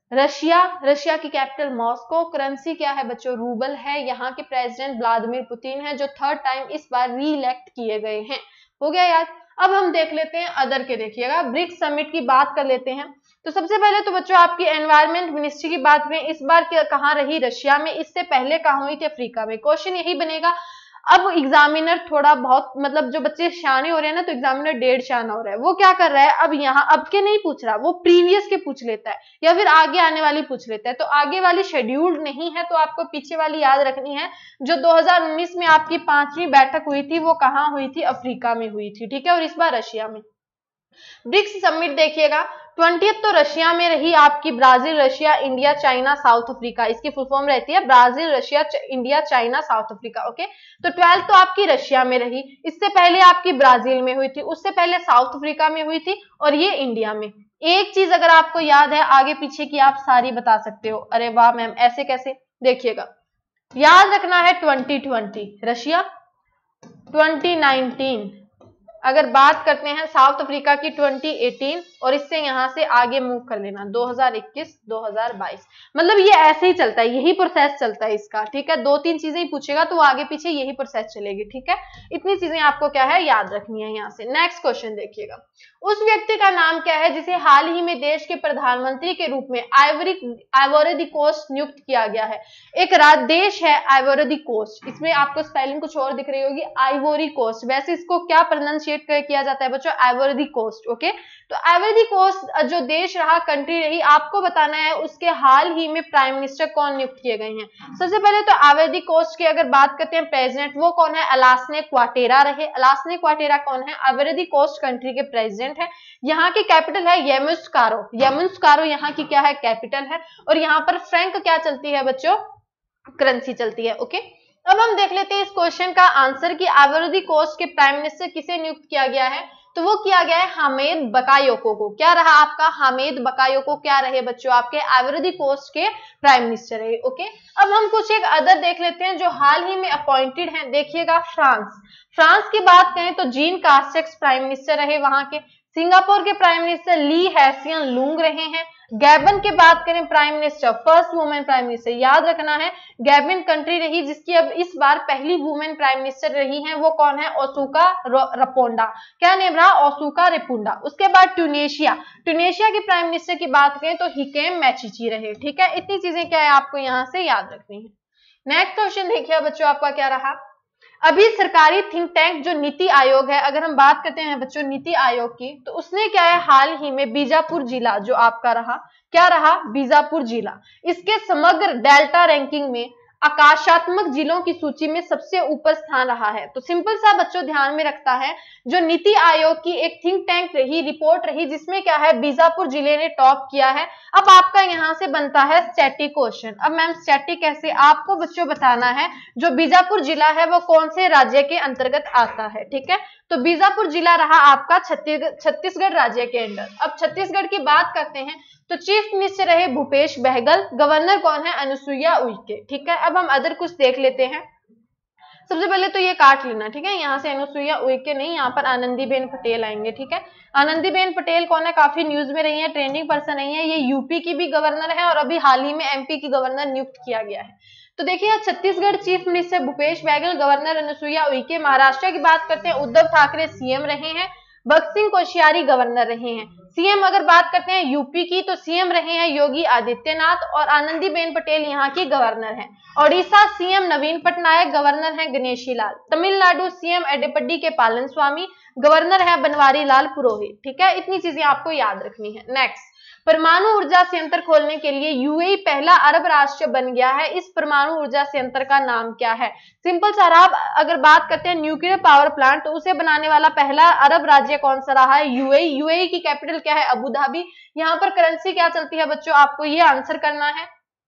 रशिया की कैपिटल मॉस्को, करेंसी क्या है बच्चों, रूबल है, यहाँ के प्रेसिडेंट व्लादिमीर पुतिन है जो 3rd टाइम इस बार री इलेक्ट किए गए हैं। हो गया याद। अब हम देख लेते हैं अदर के, देखिएगा ब्रिक्स समिट की बात कर लेते हैं। तो सबसे पहले तो बच्चों आपकी एनवायरमेंट मिनिस्ट्री की बात करें, इस बार कहाँ रही, रशिया में। इससे पहले कहाँ हुई थी, अफ्रीका में। क्वेश्चन यही बनेगा। अब एग्जामिनर थोड़ा बहुत, मतलब जो बच्चे शाने हो रहे हैं ना, तो एग्जामिनर 1.5 शाना हो रहा है। वो क्या कर रहा है, अब यहाँ अब के नहीं पूछ रहा, वो प्रीवियस के पूछ लेता है या फिर आगे आने वाली पूछ लेता है। तो आगे वाली शेड्यूल्ड नहीं है, तो आपको पीछे वाली याद रखनी है। जो 2019 में आपकी 5वीं बैठक हुई थी वो कहाँ हुई थी, अफ्रीका में हुई थी। ठीक है, और इस बार रशिया में। ब्रिक्स समिट देखिएगा, 20th तो रशिया में रही आपकी, Brazil, Russia, India, China, South Africa. इसकी फुल फॉर्म रहती है Brazil, Russia, India, China, South Africa. Okay, तो 12th तो आपकी रशिया में रही, इससे पहले आपकी ब्राजील में हुई थी, उससे पहले साउथ अफ्रीका में हुई थी, और ये इंडिया में। एक चीज अगर आपको याद है, आगे पीछे की आप सारी बता सकते हो। अरे वाह मैम, ऐसे कैसे, देखिएगा याद रखना है 2020 रशिया, 2019 अगर बात करते हैं साउथ अफ्रीका की 2018, और इससे यहां से आगे मूव कर लेना 2021, 2022। मतलब ये ऐसे ही चलता है, यही प्रोसेस चलता है इसका। ठीक है, 2-3 चीजें ही पूछेगा तो आगे पीछे यही प्रोसेस चलेगी। ठीक है, इतनी चीजें आपको क्या है याद रखनी है। यहाँ से नेक्स्ट क्वेश्चन देखिएगा, उस व्यक्ति का नाम क्या है जिसे हाल ही में देश के प्रधानमंत्री के रूप में आइवोरी दी कोस्ट नियुक्त किया गया है। एक देश है आइवोरी दी कोस्ट, इसमें आपको स्पेलिंग कुछ और दिख रही होगी, आइवोरी कोस्ट। वैसे इसको क्या प्रोनाउंशिएट किया जाता है बच्चों, आइवोरी दी कोस्ट। ओके, तो आइवोरी दी कोस्ट जो देश रहा, कंट्री रही, आपको बताना है उसके हाल ही में प्राइम मिनिस्टर कौन नियुक्त किए गए हैं। सबसे पहले तो आइवोरी दी कोस्ट की अगर बात करते हैं प्रेसिडेंट, वो कौन है, अलासने क्वाटेरा रहे। अलासने क्वाटेरा कौन है, आइवोरी दी कोस्ट कंट्री के प्रेसिडेंट है। यहाँ की कैपिटल है यामोसुकारो, यामोसुकारो यहाँ की क्या है, कैपिटल है। और यहाँ पर फ्रैंक क्या चलती है बच्चों, करेंसी चलती है। ओके, अब हम देख लेते हैं इस क्वेश्चन का आंसर कि आइवोरी दी कोस्ट के प्राइम मिनिस्टर किसे नियुक्त किया गया है। तो वो किया गया है हामिद बकायोको को। क्या रहा आपका, हामिद बकायोको क्या रहे बच्चों, आपके आइवोरी दी कोस्ट के प्राइम मिनिस्टर रहे। ओके, अब हम कुछ एक अदर देख लेते हैं जो हाल ही में अपॉइंटेड हैं। देखिएगा फ्रांस की बात करें तो जीन कास्टेक्स प्राइम मिनिस्टर रहे वहां के। सिंगापुर के prime minister Lee Hsien Loong रहे हैं। गैबन की बात करें prime minister, first women prime minister, याद रखना है गैबन कंट्री रही जिसकी अब इस बार पहली वुमेन प्राइम मिनिस्टर रही हैं, वो कौन है, ओसुका रपोंडा। क्या नेम रहा, ओसुका रेपुंडा। उसके बाद ट्यूनेशिया की प्राइम मिनिस्टर की बात करें तो हिकेम मैचिची रहे। ठीक है, इतनी चीजें क्या है आपको यहाँ से याद रखनी है। नेक्स्ट क्वेश्चन देखिए बच्चों, आपका क्या रहा, अभी सरकारी थिंक टैंक जो नीति आयोग है, अगर हम बात करते हैं बच्चों नीति आयोग की, तो उसने क्या है हाल ही में बीजापुर जिला जो आपका रहा, क्या रहा, बीजापुर जिला, इसके समग्र डेल्टा रैंकिंग में आकाशात्मक जिलों की सूची में सबसे ऊपर स्थान रहा है। तो सिंपल सा बच्चों ध्यान में रखता है, जो नीति आयोग की एक थिंक टैंक रही, रिपोर्ट रही, जिसमें क्या है बीजापुर जिले ने टॉप किया है। अब आपका यहां से बनता है स्टैटिक क्वेश्चन। अब मैम स्टैटिक कैसे, आपको बच्चों बताना है जो बीजापुर जिला है वो कौन से राज्य के अंतर्गत आता है। ठीक है, तो बीजापुर जिला रहा आपका छत्तीसगढ़ राज्य के अंडर। अब छत्तीसगढ़ की बात करते हैं तो चीफ मिनिस्टर रहे भूपेश बहगल, गवर्नर कौन है, अनुसुईया उइके। ठीक है, अब हम अदर कुछ देख लेते हैं। सबसे पहले तो ये काट लेना, ठीक है, यहाँ से अनुसुईया उइके नहीं, यहाँ पर आनंदीबेन पटेल आएंगे। ठीक है, आनंदीबेन पटेल कौन है, काफी न्यूज में रही है, ट्रेंडिंग पर्सन नहीं है, ये यूपी की भी गवर्नर है और अभी हाल ही में एमपी की गवर्नर नियुक्त किया गया है। तो देखिए Chhattisgarh chief minister Bhupesh Baghel, governor Anusuiya Uikey. Maharashtra की बात करते हैं, उद्धव ठाकरे सीएम रहे हैं, भगत सिंह कोश्यारी गवर्नर रहे हैं। सीएम अगर बात करते हैं यूपी की तो सीएम रहे हैं योगी आदित्यनाथ और आनंदीबेन पटेल यहाँ की गवर्नर हैं। ओडिशा सीएम नवीन पटनायक, गवर्नर हैं Ganeshi Lal. Tamil Nadu CM Edappadi K Palaniswami, governor है बनवारी लाल पुरोहित। ठीक है, इतनी चीजें आपको याद रखनी है। नेक्स्ट, परमाणु ऊर्जा संयंत्र खोलने के लिए यूएई पहला अरब राष्ट्र बन गया है। इस परमाणु ऊर्जा संयंत्र का नाम क्या है? सिंपल सा रहा। अगर बात करते हैं न्यूक्लियर पावर प्लांट तो उसे बनाने वाला पहला अरब राज्य कौन सा रहा है? यूएई। यूएई की कैपिटल क्या है? Abu Dhabi. यहाँ पर करेंसी क्या चलती है बच्चों, आपको ये आंसर करना है।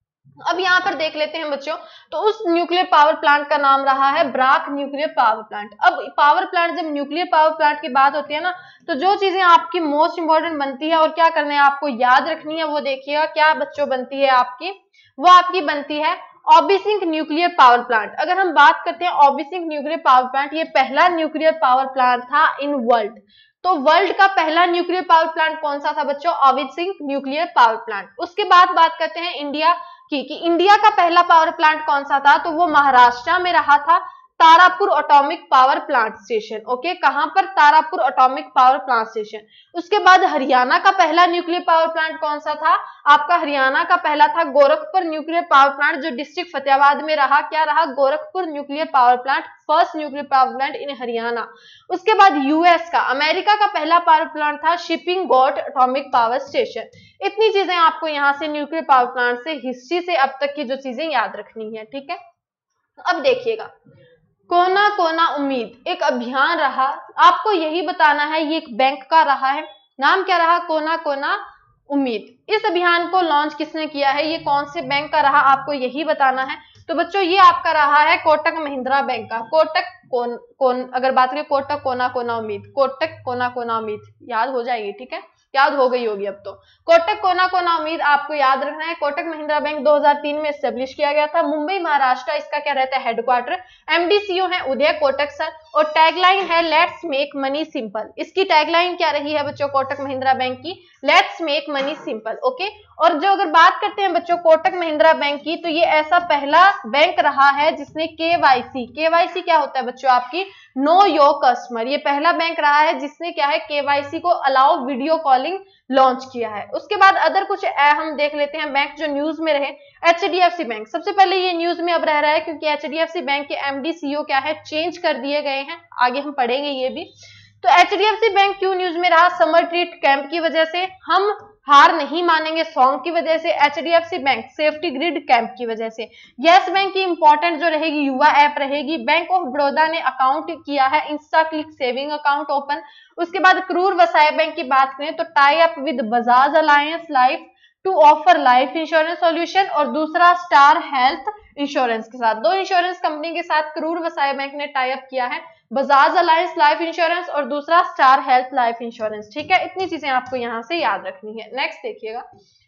अब यहाँ पर देख लेते हैं बच्चों, तो उस न्यूक्लियर पावर प्लांट का नाम रहा है ब्राक न्यूक्लियर पावर प्लांट। अब पावर प्लांट, जब न्यूक्लियर पावर प्लांट की बात होती है ना, तो जो चीजें आपकी मोस्ट इंपॉर्टेंट बनती है और क्या करना है आपको याद रखनी है, वो देखिएगा क्या बच्चों बनती है आपकी, वो आपकी बनती है Obninsk nuclear power plant. अगर हम बात करते हैं Obninsk nuclear power plant, ये पहला न्यूक्लियर पावर प्लांट था इन वर्ल्ड। तो वर्ल्ड का पहला न्यूक्लियर पावर प्लांट कौन सा था बच्चों? Obninsk nuclear power plant. उसके बाद बात करते हैं इंडिया कि इंडिया का पहला पावर प्लांट कौन सा था? तो वो महाराष्ट्र में रहा था, Tarapur atomic power plant station. Okay, कहां पर? Tarapur atomic power plant station. उसके बाद हरियाणा का पहला न्यूक्लियर पावर प्लांट कौन सा था? आपका हरियाणा का पहला था गोरखपुर न्यूक्लियर पावर प्लांट, जो डिस्ट्रिक्ट फतेहाबाद में रहा। क्या रहा? Gorakhpur nuclear power plant, first nuclear power plant in Haryana. उसके बाद यूएस का, अमेरिका का पहला पावर प्लांट था Shippingport atomic power station. इतनी चीजें आपको यहाँ से न्यूक्लियर पावर प्लांट से, हिस्ट्री से अब तक की जो चीजें याद रखनी है। ठीक है, अब देखिएगा, कोना कोना उम्मीद एक अभियान रहा, आपको यही बताना है, ये एक बैंक का रहा है। नाम क्या रहा? कोना कोना उम्मीद। इस अभियान को लॉन्च किसने किया है? ये कौन से बैंक का रहा, आपको यही बताना है। तो बच्चों ये आपका रहा है कोटक महिंद्रा बैंक का। कोटक अगर बात करें कोटक कोना कोना उम्मीद, कोटक कोना कोना उम्मीद याद हो जाएगी। ठीक है, याद हो गई होगी अब तो। कोटक कोना कोना उम्मीद आपको याद रखना है। कोटक महिंद्रा बैंक 2003 में एस्टेब्लिश किया गया था, मुंबई महाराष्ट्र इसका क्या रहता है? हेडक्वार्टर। एमडी सीईओ है उदय कोटक सर और टैगलाइन है लेट्स मेक मनी सिंपल। इसकी टैगलाइन क्या रही है बच्चों कोटक महिंद्रा बैंक की? Let's make money simple. Okay, और जो अगर बात करते हैं बच्चों कोटक महिंद्रा बैंक की, तो ये ऐसा पहला बैंक रहा है जिसने केवाईसी क्या होता है बच्चों आपकी? Know your customer. ये पहला बैंक रहा है जिसने क्या है? केवाईसी को अलाउ वीडियो कॉलिंग लॉन्च किया है। उसके बाद अदर कुछ हम देख लेते हैं बैंक जो न्यूज में रहे। एचडीएफसी बैंक सबसे पहले ये न्यूज में अब रह रहा है क्योंकि एचडीएफसी बैंक के एमडी सीईओ क्या है? चेंज कर दिए गए हैं, आगे हम पढ़ेंगे ये भी। तो एचडीएफसी बैंक क्यों न्यूज में रहा? समर ट्रीट कैंप की वजह से, हम हार नहीं मानेंगे सॉन्ग की वजह से, HDFC bank safety grid camp की वजह से, यस बैंक की इंपॉर्टेंट जो रहेगी युवा ऐप रहेगी, बैंक ऑफ बड़ौदा ने अकाउंट किया है insta click saving account open. उसके बाद करूर वसाया बैंक की बात करें तो tie up with Bajaj Allianz life to offer life insurance solution और दूसरा स्टार हेल्थ इंश्योरेंस के साथ। दो इंश्योरेंस कंपनी के साथ करूर वसाया बैंक ने टाई अप किया है, बजाज अलायंस लाइफ इंश्योरेंस और दूसरा स्टार हेल्थ लाइफ इंश्योरेंस। ठीक है, इतनी चीजें आपको यहां से याद रखनी है। नेक्स्ट देखिएगा,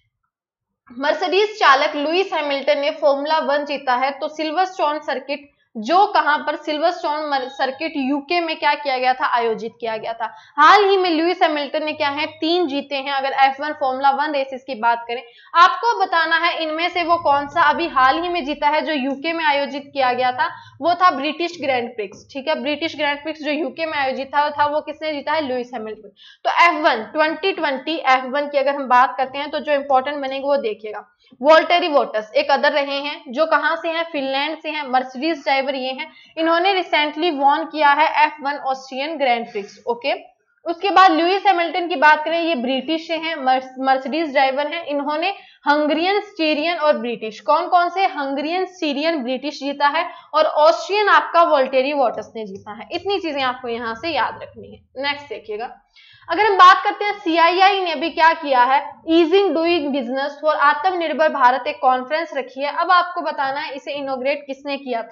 मर्सिडीज चालक लुइस हैमिल्टन ने फॉर्मूला 1 जीता है। तो सिल्वरस्टोन सर्किट जो कहां पर? सिल्वरस्टोन सर्किट यूके में क्या किया गया था? आयोजित किया गया था। हाल ही में लुइस हैमिल्टन ने क्या है? 3 जीते हैं। अगर F1 फॉर्मूला 1 रेसेस की बात करें, आपको बताना है इनमें से वो कौन सा अभी हाल ही में जीता है जो यूके में आयोजित किया गया था, वो था ब्रिटिश ग्रैंड प्रिक्स। ठीक है, ब्रिटिश ग्रैंड प्रिक्स जो यूके में आयोजित था वो किसने जीता है? Lewis Hamilton. तो F1 2020 F1 की अगर हम बात करते हैं तो जो इंपॉर्टेंट बनेगा वो देखिएगा। वोल्टेरी वोटस एक अदर रहे हैं जो कहां से हैं? फिनलैंड से हैं। मर्सिडीज ड्राइवर ये हैं, इन्होंने रिसेंटली वॉन किया है F1 Austrian grand prix. Okay, उसके बाद लुइस हैमिल्टन की बात करें, ये ब्रिटिश से हैं, मर्सिडीज ड्राइवर हैं, इन्होंने हंगरियन, स्टीरियन और ब्रिटिश, कौन कौन से? हंगरियन, स्टीरियन, ब्रिटिश जीता है और ऑस्ट्रियन आपका वोल्टेरी वोटस ने जीता है। इतनी चीजें आपको यहां से याद रखनी है। नेक्स्ट देखिएगा, अगर हम बात करते हैं सीआईआई ने भी क्या किया है? ईजिंग डूइंग बिजनेस फॉर आत्मनिर्भर भारत एक कॉन्फ्रेंस रखी है। अब आपको बताना है इसे इनोग्रेट किसने किया था?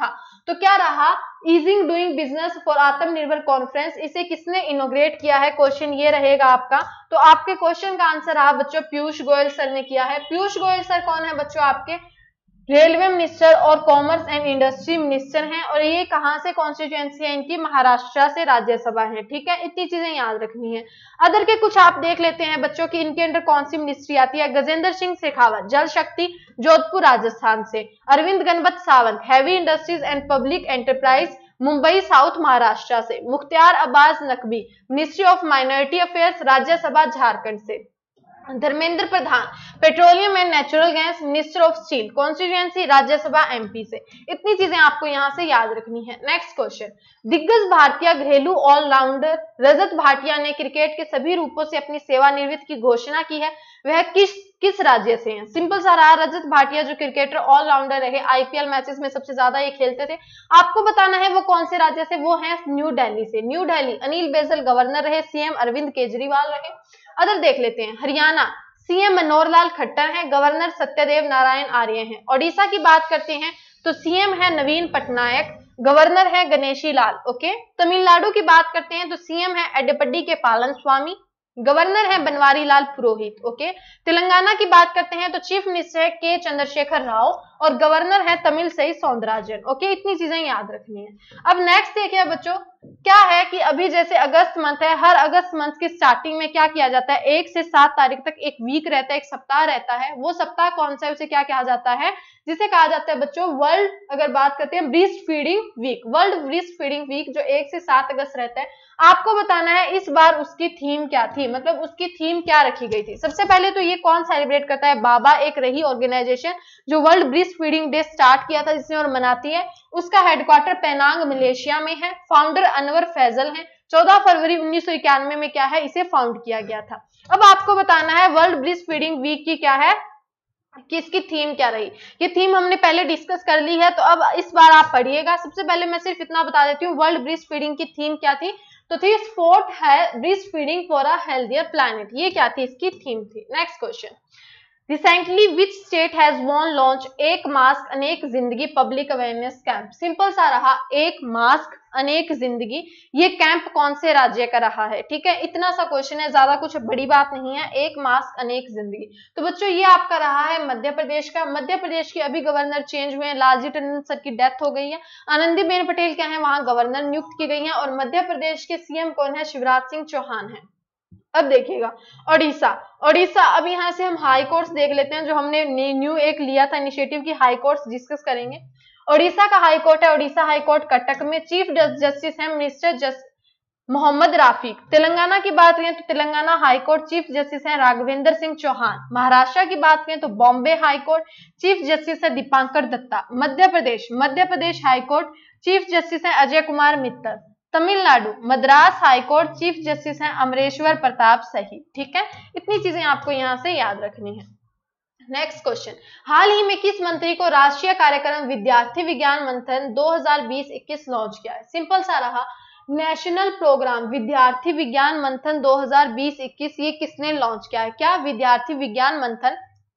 तो क्या रहा, easing doing business for Atmanirbhar conference, इसे किसने इनोग्रेट किया है, क्वेश्चन ये रहेगा आपका। तो आपके क्वेश्चन का आंसर रहा बच्चों पीयूष गोयल सर ने किया है। पीयूष गोयल सर कौन है बच्चों, आपके रेलवे मिनिस्टर और कॉमर्स एंड इंडस्ट्री मिनिस्टर हैं, और ये कहां से कॉन्स्टिट्यूएंसी है इनकी, महाराष्ट्र से राज्यसभा है, ठीक है, इतनी चीजें याद रखनी है। अदर के कुछ आप देख लेते हैं बच्चों की इनके अंडर कौन सी मिनिस्ट्री आती है। गजेंद्र सिंह शेखावत जल शक्ति जोधपुर राजस्थान से, Arvind Ganpat Sawant heavy industries and public enterprise Mumbai south Maharashtra से, Mukhtar Abbas Naqvi ministry of minority affairs Rajya Sabha Jharkhand से, Dharmendra Pradhan petroleum and natural gas minister of steel constituency Rajya Sabha MP से। इतनी चीजें आपको यहां से याद रखनी है। नेक्स्ट क्वेश्चन, दिग्गज भारतीय घरेलू ऑलराउंडर रजत भाटिया ने क्रिकेट के सभी रूपों से अपनी सेवानिवृत्ति की घोषणा की है, वह किस राज्य से हैं। सिंपल सा रहा, रजत भाटिया जो क्रिकेटर ऑलराउंडर रहे, आईपीएल मैचेस में सबसे ज्यादा ये खेलते थे, आपको बताना है वो कौन से राज्य से, वो है न्यू दिल्ली से। न्यू दिल्ली, अनिल बैजल गवर्नर रहे, सीएम अरविंद केजरीवाल रहे। अदर देख लेते हैं, हरियाणा सीएम मनोहर लाल खट्टर हैं, गवर्नर सत्यदेव नारायण आर्य हैं। ओडिशा की बात करते हैं तो सीएम है नवीन पटनायक, गवर्नर है गणेशी लाल, ओके। तमिलनाडु की बात करते हैं तो सीएम है एडप्पडी के पालन स्वामी, गवर्नर है बनवारी लाल पुरोहित, ओके। तेलंगाना की बात करते हैं तो चीफ मिनिस्टर है के चंद्रशेखर राव और गवर्नर है तमिलसई सौंदरराजन, ओके। इतनी चीजें याद रखनी है। अब नेक्स्ट देखिए बच्चों, क्या है कि अभी जैसे अगस्त मंथ है, हर अगस्त मंथ की स्टार्टिंग में क्या किया जाता है, 1 से 7 तारीख तक एक वीक रहता है, एक सप्ताह रहता है। वो सप्ताह कौन सा है, उसे क्या कहा जाता है, जिसे कहा जाता है बच्चों वर्ल्ड, अगर बात करते हैं breast feeding week, world breast feeding week जो 1 से 7 अगस्त रहता है। आपको बताना है इस बार उसकी थीम क्या थी, मतलब उसकी थीम क्या रखी गई थी। सबसे पहले तो ये कौन सेलिब्रेट करता है, बाबा एक रही ऑर्गेनाइजेशन जो world breast feeding day start किया था जिसमें और मनाती है। उसका हेडक्वार्टर पेनांग मलेशिया में है, फाउंडर अनवर फैजल है। 14 फरवरी 1991 में क्या है, इसे फाउंड किया गया था। अब आपको बताना है वर्ल्ड ब्रेस्ट फीडिंग वीक की क्या है, कि इसकी थीम क्या रही। ये थीम हमने पहले डिस्कस कर ली है, तो अब इस बार आप पढ़िएगा। सबसे पहले मैं सिर्फ इतना बता देती हूँ वर्ल्ड ब्रेस्ट फीडिंग की थीम क्या थी, तो थी स्पोर्ट है breast feeding for a healthier planet, ये क्या थी, इसकी थीम थी। Next question, recently which state has won launch एक मास्क अनेक जिंदगी पब्लिक अवेयरनेस कैंप। सिंपल सा रहा, एक मास्क अनेक जिंदगी, ये कैंप कौन से राज्य का रहा है, ठीक है। इतना सा क्वेश्चन है, ज्यादा कुछ बड़ी बात नहीं है, एक मास्क अनेक जिंदगी। तो बच्चों ये आपका रहा है मध्य प्रदेश का। मध्य प्रदेश के अभी गवर्नर चेंज हुए हैं, लालजी टंडन सर की डेथ हो गई है, आनंदीबेन पटेल क्या है वहां गवर्नर नियुक्त की गई है, और मध्य प्रदेश के सीएम कौन है, शिवराज सिंह चौहान है। अब देखिएगा ओडिशा, ओडिशा अब यहाँ से हम हाई कोर्ट्स देख लेते हैं, जो हमने न्यू एक लिया था इनिशिएटिव की हाई कोर्ट्स डिस्कस करेंगे। ओडिशा का हाई कोर्ट है ओडिशा हाई कोर्ट कटक में, चीफ जस्टिस है मिनिस्टर मोहम्मद राफिक। तेलंगाना की बात करें तो Telangana high court chief justice है राघवेंद्र सिंह चौहान। महाराष्ट्र की बात करें तो Bombay high court chief justice है Dipankar Datta. Madhya Pradesh high court chief justice है Ajay Kumar Mittal. Tamil Nadu Madras high court chief justice हैं अमरेश्वर प्रताप सही, ठीक है। इतनी चीजें आपको यहां से याद रखनी है। नेक्स्ट क्वेश्चन, हाल ही में किस मंत्री को राष्ट्रीय कार्यक्रम विद्यार्थी विज्ञान मंथन 2020-21 लॉन्च किया है। सिंपल सा रहा, नेशनल प्रोग्राम विद्यार्थी विज्ञान मंथन 2020-21 ये किसने लॉन्च किया है, क्या विद्यार्थी विज्ञान मंथन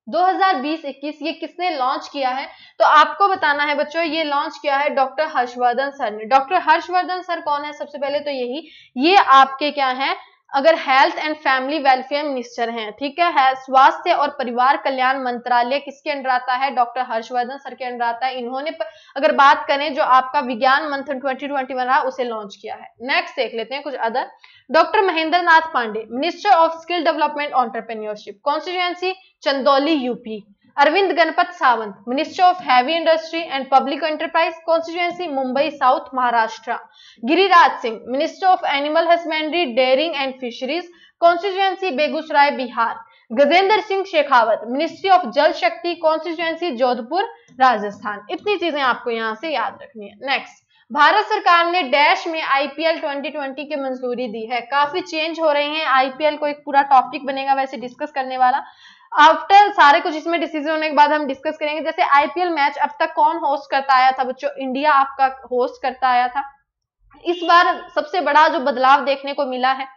2020-21 ये किसने लॉन्च किया है। तो आपको बताना है बच्चों ये लॉन्च किया है डॉक्टर हर्षवर्धन सर ने। डॉक्टर हर्षवर्धन सर कौन है, सबसे पहले तो ये आपके क्या है, अगर health and family welfare minister हैं, ठीक है। स्वास्थ्य और परिवार कल्याण मंत्रालय किसके अंडर आता है, डॉक्टर हर्षवर्धन सर के अंडर आता है। इन्होंने अगर बात करें जो आपका विज्ञान मंथन 2021 रहा उसे लॉन्च किया है। नेक्स्ट देख लेते हैं कुछ other, doctor Mahendra Nath Pandey minister of skill development entrepreneurship constituency Chandauli UP. Arvind Ganpat Sawant minister of heavy industry and public enterprise constituency Mumbai south Maharashtra. Giriraj Singh minister of animal husbandry dairying and fisheries constituency Begusarai Bihar. Gajendra Singh Shekhawat ministry of Jal Shakti constituency Jodhpur Rajasthan. इतनी चीजें आपको यहाँ से याद रखनी है। नेक्स्ट, भारत सरकार ने डैश में आईपीएल 2020 की मंजूरी दी है। काफी चेंज हो रहे हैं, आईपीएल को एक पूरा टॉपिक बनेगा वैसे डिस्कस करने वाला। आफ्टर सारे कुछ इसमें डिसीजन होने के बाद हम डिस्कस करेंगे। जैसे आईपीएल मैच अब तक कौन होस्ट करता आया था बच्चों, इंडिया आपका होस्ट करता आया था। इस बार सबसे बड़ा जो बदलाव देखने को मिला है,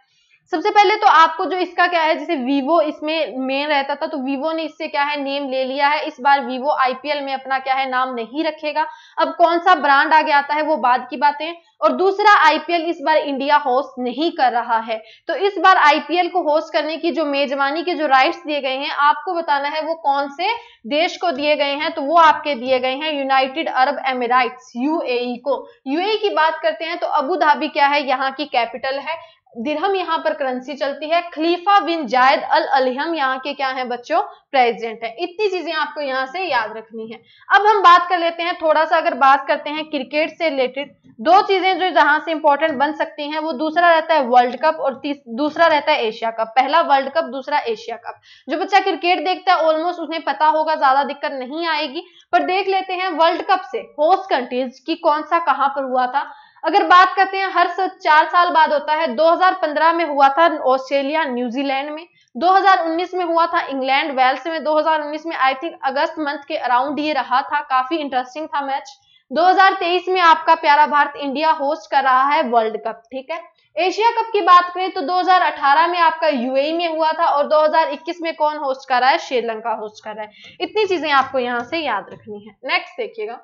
सबसे पहले तो आपको जो इसका क्या है, जैसे वीवो इसमें मेन रहता था तो वीवो ने इससे क्या है नेम ले लिया है। इस बार वीवो आईपीएल में अपना क्या है नाम नहीं रखेगा। अब कौन सा ब्रांड आगे आता है वो बाद की बातें। और दूसरा, आईपीएल इस बार इंडिया होस्ट नहीं कर रहा है, तो इस बार आईपीएल को होस्ट करने की जो मेजबानी के जो राइट्स दिए गए हैं आपको बताना है वो कौन से देश को दिए गए हैं। तो वो आपके दिए गए हैं यूनाइटेड अरब एमिरेट्स, यूएई को। यूएई की बात करते हैं तो अबू धाबी क्या है, यहाँ की कैपिटल है। दिरहम यहाँ पर करेंसी चलती है। खलीफा बिन जायद अल अलहम यहाँ के क्या है बच्चों, प्रेसिडेंट है। इतनी चीजें आपको यहाँ से याद रखनी है। अब हम बात कर लेते हैं थोड़ा सा, अगर बात करते हैं क्रिकेट से रिलेटेड, दो चीजें जो जहां से इंपॉर्टेंट बन सकती हैं वो दूसरा रहता है वर्ल्ड कप और दूसरा रहता है एशिया कप। पहला वर्ल्ड कप, दूसरा एशिया कप। जो बच्चा क्रिकेट देखता है ऑलमोस्ट उन्हें पता होगा, ज्यादा दिक्कत नहीं आएगी। पर देख लेते हैं वर्ल्ड कप से होस्ट कंट्रीज की कौन सा कहां पर हुआ था। अगर बात करते हैं हर 4 साल बाद होता है। 2015 में हुआ था ऑस्ट्रेलिया न्यूजीलैंड में, 2019 में हुआ था इंग्लैंड वेल्स में, 2019 में आई थिंक अगस्त मंथ के अराउंड ये रहा था, काफी इंटरेस्टिंग था मैच। 2023 में आपका प्यारा भारत इंडिया होस्ट कर रहा है वर्ल्ड कप, ठीक है। एशिया कप की बात करें तो 2018 में आपका यूएई में हुआ था और 2021 में कौन होस्ट कर रहा है, श्रीलंका होस्ट कर रहा है। इतनी चीजें आपको यहाँ से याद रखनी है। नेक्स्ट देखिएगा,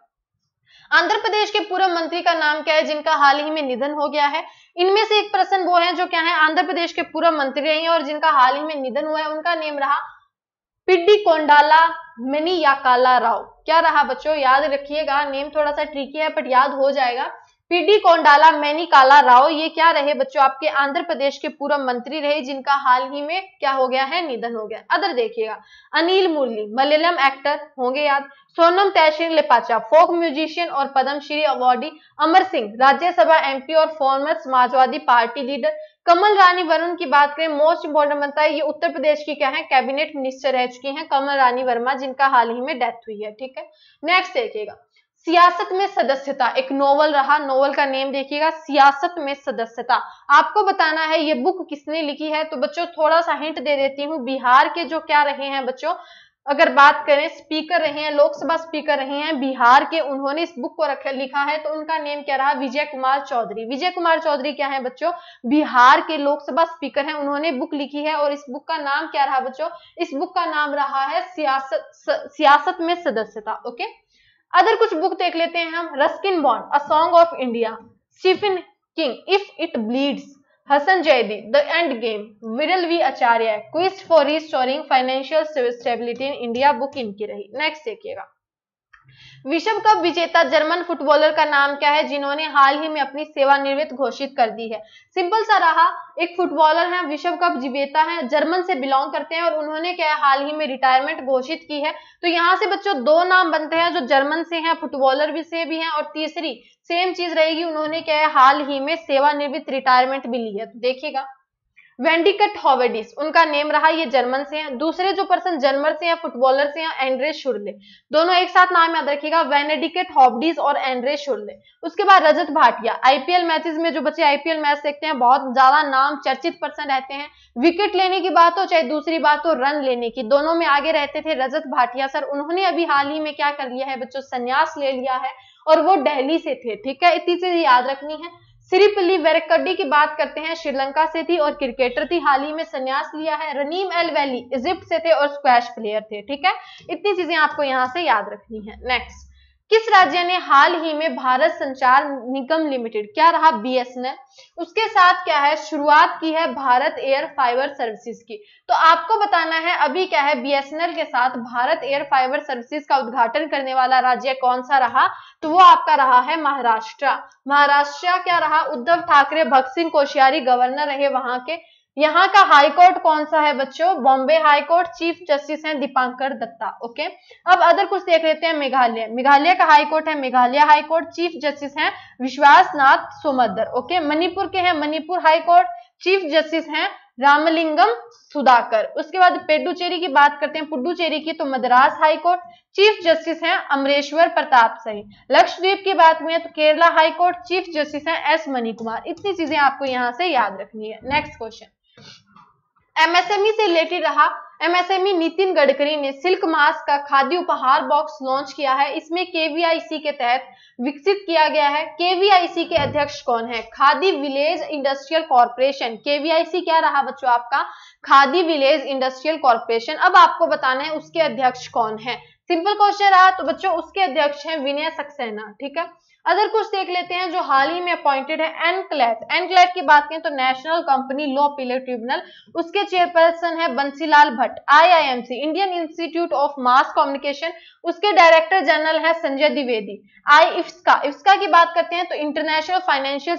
आंध्र प्रदेश के पूर्व मंत्री का नाम क्या है जिनका हाल ही में निधन हो गया है। इनमें से एक पर्सन वो है जो क्या है आंध्र प्रदेश के पूर्व मंत्री रहे हैं और जिनका हाल ही में निधन हुआ है। उनका नेम रहा पिड्डी कोंडाला मेनियाकाला राव। क्या रहा बच्चों, याद रखिएगा, नेम थोड़ा सा ट्रिकी है बट याद हो जाएगा। पीडी कोंडाला मेनिकाला राव, ये क्या रहे बच्चों, आपके आंध्र प्रदेश के पूर्व मंत्री रहे जिनका हाल ही में क्या हो गया है, निधन हो गया। अदर देखिएगा, अनिल मुरली मलयालम एक्टर होंगे याद। सोनम तहसीन लेपाचा फोक म्यूजिशियन और पद्मश्री अवार्डी। अमर सिंह राज्यसभा एमपी और former Samajwadi party leader. Kamal Rani Varun की बात करें, मोस्ट इंपोर्टेंट बनता है, ये उत्तर प्रदेश की क्या है, कैबिनेट मिनिस्टर रह चुकी हैं कमल रानी वर्मा, जिनका हाल ही में डेथ हुई है, ठीक है। नेक्स्ट देखिएगा, सियासत में सदस्यता, एक नोवेल रहा, नोवेल का नेम देखिएगा सियासत में सदस्यता। आपको बताना है ये बुक किसने लिखी है। तो बच्चों थोड़ा सा हिंट दे देती हूँ, बिहार के जो क्या रहे हैं बच्चों, अगर बात करें स्पीकर रहे हैं, लोकसभा स्पीकर रहे हैं बिहार के, उन्होंने इस बुक को लिखा है। तो उनका नेम क्या रहा, विजय कुमार चौधरी। विजय कुमार चौधरी क्या है बच्चों, बिहार के लोकसभा स्पीकर हैं, उन्होंने बुक लिखी है और इस बुक का नाम क्या रहा बच्चों, इस बुक का नाम रहा है सियासत में सदस्यता। ओके, अदर कुछ बुक देख लेते हैं हम। Ruskin Bond, a song of India, Stephen King, if it bleeds, Hasan Zaidi, the end game, Viral V Acharya, quest for restoring financial stability in India, book इनकी रही। नेक्स्ट देखिएगा, विश्व कप विजेता जर्मन फुटबॉलर का नाम क्या है जिन्होंने हाल ही में अपनी सेवानिवृत्त घोषित कर दी है। सिंपल सा रहा, एक फुटबॉलर है, विश्व कप विजेता है, जर्मन से बिलोंग करते हैं और उन्होंने क्या है हाल ही में रिटायरमेंट घोषित की है। तो यहाँ से बच्चों दो नाम बनते हैं जो जर्मन से हैं, फुटबॉलर भी से भी हैं, और तीसरी सेम चीज रहेगी, उन्होंने क्या है हाल ही में सेवानिवृत्त रिटायरमेंट भी ली है। तो देखिएगा, वेंडिकट हॉवेडिस उनका नेम रहा, ये जर्मन से हैं। दूसरे जो पर्सन जर्मन से हैं, फुटबॉलर से हैं, एंड्रे शुरले, दोनों एक साथ नाम याद रखिएगा, वेनेडिकेट हॉवेडिस और एंड्रे शुरले। उसके बाद रजत भाटिया, आईपीएल मैचेस में जो बच्चे आईपीएल मैच देखते हैं बहुत ज्यादा नाम चर्चित पर्सन रहते हैं, विकेट लेने की बात हो चाहे दूसरी बात हो रन लेने की, दोनों में आगे रहते थे रजत भाटिया सर। उन्होंने अभी हाल ही में क्या कर लिया है बच्चों, संन्यास ले लिया है और वो दिल्ली से थे, ठीक है, इतनी चीज याद रखनी है। सिरिपल्ली वेरकड्डी की बात करते हैं, श्रीलंका से थी और क्रिकेटर थी, हाल ही में संन्यास लिया है। रनीम एल वैली इजिप्ट से थे और स्क्वैश प्लेयर थे, ठीक है, इतनी चीजें आपको यहां से याद रखनी है। नेक्स्ट, किस राज्य ने हाल ही में भारत संचार निगम लिमिटेड, क्या रहा, बीएसएनएल, उसके साथ क्या है शुरुआत की है भारत एयर फाइबर सर्विसेज की। तो आपको बताना है अभी क्या है, बीएसएनएल के साथ भारत एयर फाइबर सर्विसेज का उद्घाटन करने वाला राज्य कौन सा रहा, तो वो आपका रहा है महाराष्ट्र। महाराष्ट्र क्या रहा, उद्धव ठाकरे भगत सिंह कोश्यारी गवर्नर रहे वहां के। यहाँ का हाई कोर्ट कौन सा है बच्चों, Bombay high court, chief justice हैं दीपांकर दत्ता। ओके, अब अदर कुछ देख लेते हैं। मेघालय, मेघालय का हाई कोर्ट है Meghalaya high court, chief justice हैं विश्वास नाथ सोमदर। ओके, मणिपुर के हैं Manipur high court, chief justice हैं रामलिंगम सुधाकर। उसके बाद पुडुचेरी की बात करते हैं, पुडुचेरी की तो Madras high court, chief justice हैं अमरेश्वर प्रताप सही। लक्षद्वीप की बात में तो Kerala high court, chief justice हैं एस मणि कुमार। इतनी चीजें आपको यहां से याद रखनी है। नेक्स्ट क्वेश्चन, एमएसएमई से रिलेटेड रहा, एमएसएमई नितिन गडकरी ने सिल्क मास्क का खादी उपहार बॉक्स लॉन्च किया है। इसमें केवीआईसी के तहत विकसित किया गया है। केवीआईसी के अध्यक्ष कौन है? Khadi village industrial corporation. KVIC क्या रहा बच्चों आपका? Khadi village industrial corporation. अब आपको बताना है उसके अध्यक्ष कौन है। सिंपल क्वेश्चन रहा, तो बच्चों उसके अध्यक्ष हैं विनय सक्सेना। ठीक है, अदर कुछ देख लेते हैं जो हाल ही में अपॉइंटेड है। एनक्लैट। एनक्लैट की बात करें तो national company law appellate tribunal, उसके चेयरपर्सन है Bansilal Bhatt. IIMC Indian institute of mass communication, उसके डायरेक्टर जनरल है संजय द्विवेदी। इफ्सका। इफ्सका की बात करते हैं तो international financial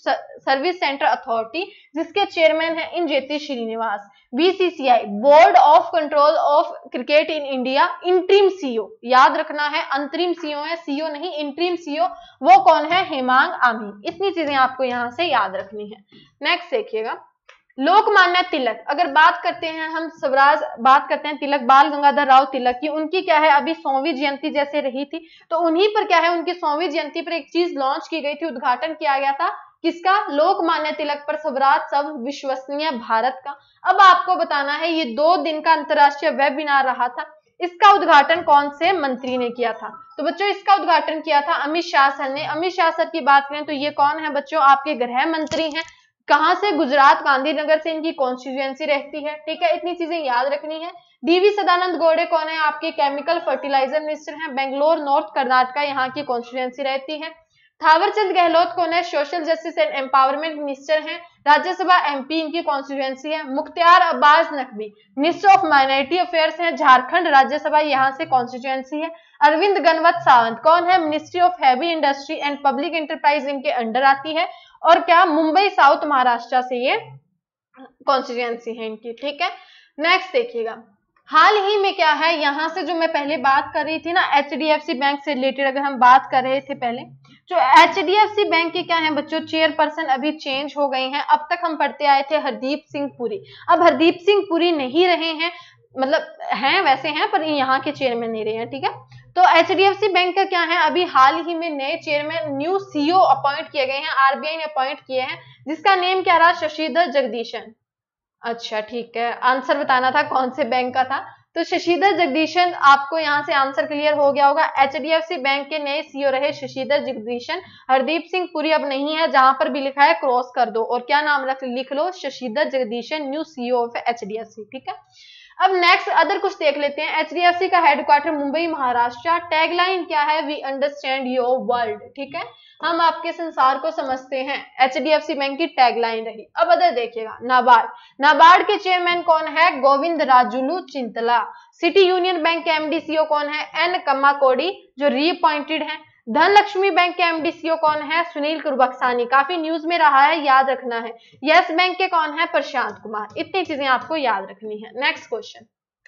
service centre authority, जिसके चेयरमैन है Injeti Srinivas. BCCI board of control of cricket in India, interim CEO, याद रखना है अंतरिम सीईओ है, सीईओ नहीं, इंटरिम सीईओ वो कौन है? हेमांग आमी। इतनी चीजें आपको यहां से याद रखनी है। नेक्स्ट देखिएगा, लोकमान्य तिलक। अगर बात करते हैं हम स्वराज, बात करते हैं तिलक, बाल गंगाधर राव तिलक की, उनकी क्या है अभी 100वीं जयंती जैसे रही थी, तो उन्हीं पर क्या है उनकी 100वीं जयंती पर एक चीज लॉन्च की गई थी, उद्घाटन किया गया था। किसका? लोकमान्य तिलक पर स्वराज सब विश्वसनीय भारत का। अब आपको बताना है ये 2 दिन का अंतरराष्ट्रीय वेबिनार रहा था, इसका उद्घाटन कौन से मंत्री ने किया था? तो बच्चों इसका उद्घाटन किया था अमित शाह सर ने। अमित शाह सर की बात करें तो ये कौन है बच्चों? आपके गृह मंत्री हैं। कहां से? गुजरात, गांधीनगर से इनकी कॉन्स्टिट्यूएंसी रहती है। ठीक है, इतनी चीजें याद रखनी है। डीवी सदानंद गौड़े कौन है? आपके केमिकल फर्टिलाइजर मिनिस्टर हैं। बेंगलोर नॉर्थ कर्नाटका यहाँ की कॉन्स्टिट्यूएंसी रहती है। थावरचंद गहलोत कौन है? Social justice and empowerment minister हैं, राज्यसभा एमपी इनकी कॉन्स्टिट्यूएंसी है। Mukhtar Abbas Naqvi minister of minority affairs हैं, झारखंड राज्यसभा यहाँ से कॉन्स्टिट्यूएंसी है। अरविंद गनवत सावंत कौन है? Ministry of heavy industry and public enterprise इनके अंडर आती है, और क्या मुंबई साउथ महाराष्ट्र से ये कॉन्स्टिट्यूएंसी है इनकी। ठीक है, नेक्स्ट देखिएगा, हाल ही में क्या है, यहां से जो मैं पहले बात कर रही थी ना एचडीएफसी बैंक से रिलेटेड, अगर हम बात कर रहे थे पहले, जो एचडीएफसी बैंक के क्या है बच्चों चेयरपर्सन अभी चेंज हो गए हैं। अब तक हम पढ़ते आए थे हरदीप सिंह पुरी, अब हरदीप सिंह पुरी नहीं रहे हैं, मतलब हैं वैसे हैं पर यहाँ के चेयरमैन नहीं रहे हैं। ठीक है, तो एचडीएफसी बैंक का क्या है, अभी हाल ही में नए चेयरमैन न्यू सीईओ अपॉइंट किए गए हैं, आरबीआई ने अपॉइंट किए हैं, जिसका नेम क्या रहा? शशिधर जगदीशन। अच्छा ठीक है, आंसर बताना था कौन से बैंक का था, तो शशिधर जगदीशन। आपको यहाँ से आंसर क्लियर हो गया होगा। एचडीएफसी बैंक के नए सीईओ रहे शशिधर जगदीशन। हरदीप सिंह पुरी अब नहीं है, जहां पर भी लिखा है क्रॉस कर दो और क्या नाम लिख लो? Sashidhar Jagdishan, new CEO of HDFC. ठीक है, अब नेक्स्ट अदर कुछ देख लेते हैं। एचडीएफसी का हेडक्वार्टर मुंबई महाराष्ट्र। टैगलाइन क्या है? We understand your world. ठीक है, हम आपके संसार को समझते हैं, एचडीएफसी बैंक की टैगलाइन रही। अब अदर देखिएगा, नाबार्ड। नाबार्ड के चेयरमैन कौन है? Govind Rajulu Chintala. City Union Bank के एमडीसीओ कौन है? एन कम्मा कोडी, जो रीअपॉइंटेड है। धनलक्ष्मी बैंक के एमडीसीओ कौन है? सुनील कुरबक्सानी, काफी न्यूज में रहा है, याद रखना है। यस बैंक के कौन है? प्रशांत कुमार। इतनी चीजें आपको याद रखनी है। नेक्स्ट क्वेश्चन,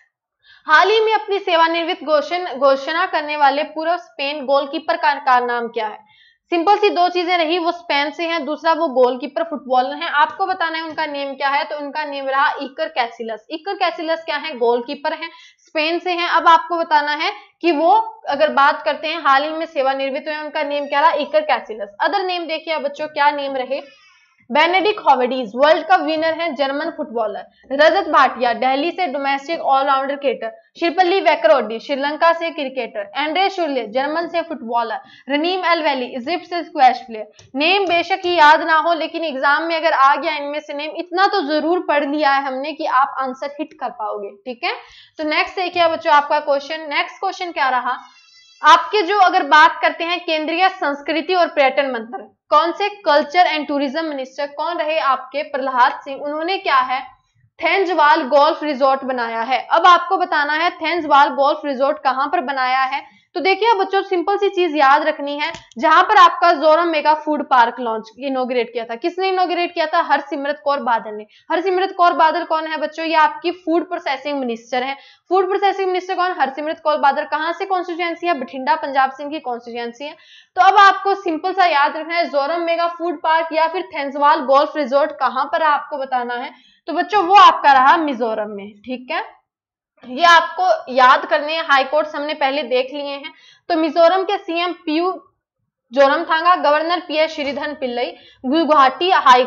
हाल ही में अपनी सेवानिवृत्त घोषणा करने वाले पूर्व स्पेन गोलकीपर का नाम क्या है? सिंपल सी 2 चीजें रही, वो स्पेन से हैं, दूसरा वो गोलकीपर फुटबॉलर हैं। आपको बताना है उनका नेम क्या है, तो उनका नेम रहा इकर कैसिलस। इकर कैसिलस क्या है? गोलकीपर हैं, स्पेन से हैं। अब आपको बताना है कि वो अगर बात करते हैं हाल ही में सेवानिवृत्त हुए, उनका नेम क्या रहा? इकर कैसिलस। अदर नेम देखिए बच्चों, क्या नेम रहे? Benedikt Howedes world cup winner हैं, जर्मन फुटबॉलर। रजत भाटिया दिल्ली से डोमेस्टिक ऑलराउंडर क्रिकेटर। शिल्पल्ली वेकरोडी श्रीलंका से क्रिकेटर। एंड्रे शुर्ले जर्मन से footballer. Raneem El Welily Egypt से स्क्वैश प्लेयर। नेम बेशक ही याद ना हो, लेकिन एग्जाम में अगर आ गया इनमें से नेम, इतना तो जरूर पढ़ लिया है हमने कि आप आंसर हिट कर पाओगे। ठीक है, तो नेक्स्ट देखिए बच्चों आपका क्वेश्चन। नेक्स्ट क्वेश्चन क्या रहा आपके, जो अगर बात करते हैं केंद्रीय संस्कृति और पर्यटन मंत्री कौन से? कल्चर एंड टूरिज्म मिनिस्टर कौन रहे आपके? प्रहलाद सिंह। उन्होंने क्या है? थेंजवाल गोल्फ रिजॉर्ट बनाया है। अब आपको बताना है थेंजवाल गोल्फ रिजॉर्ट कहां पर बनाया है, तो देखिए बच्चों सिंपल सी चीज याद रखनी है, जहां पर आपका Zoram mega food park launch inaugurate किया था। किसने इनोग्रेट किया था? हरसिमरत कौर बादल ने। हरसिमरत कौर बादल कौन है बच्चों? ये आपकी फूड प्रोसेसिंग मिनिस्टर है। फूड प्रोसेसिंग मिनिस्टर कौन? हरसिमरत कौर बादल। कहां से कॉन्स्टिट्यूएंसी है? बठिंडा पंजाब से इनकी कॉन्स्टिट्यूएंसी है। तो अब आपको सिंपल सा याद रखना है, जोरम मेगा फूड पार्क या फिर थेंजवाल गोल्फ रिजॉर्ट कहां पर आपको बताना है, तो बच्चों वो आपका रहा मिजोरम में। ठीक है, ये आपको याद करने हैं, हाईकोर्ट हमने पहले देख लिए हैं। तो मिजोरम के CM Zoramthanga, governor PS Sreedharan Pillai, Guwahati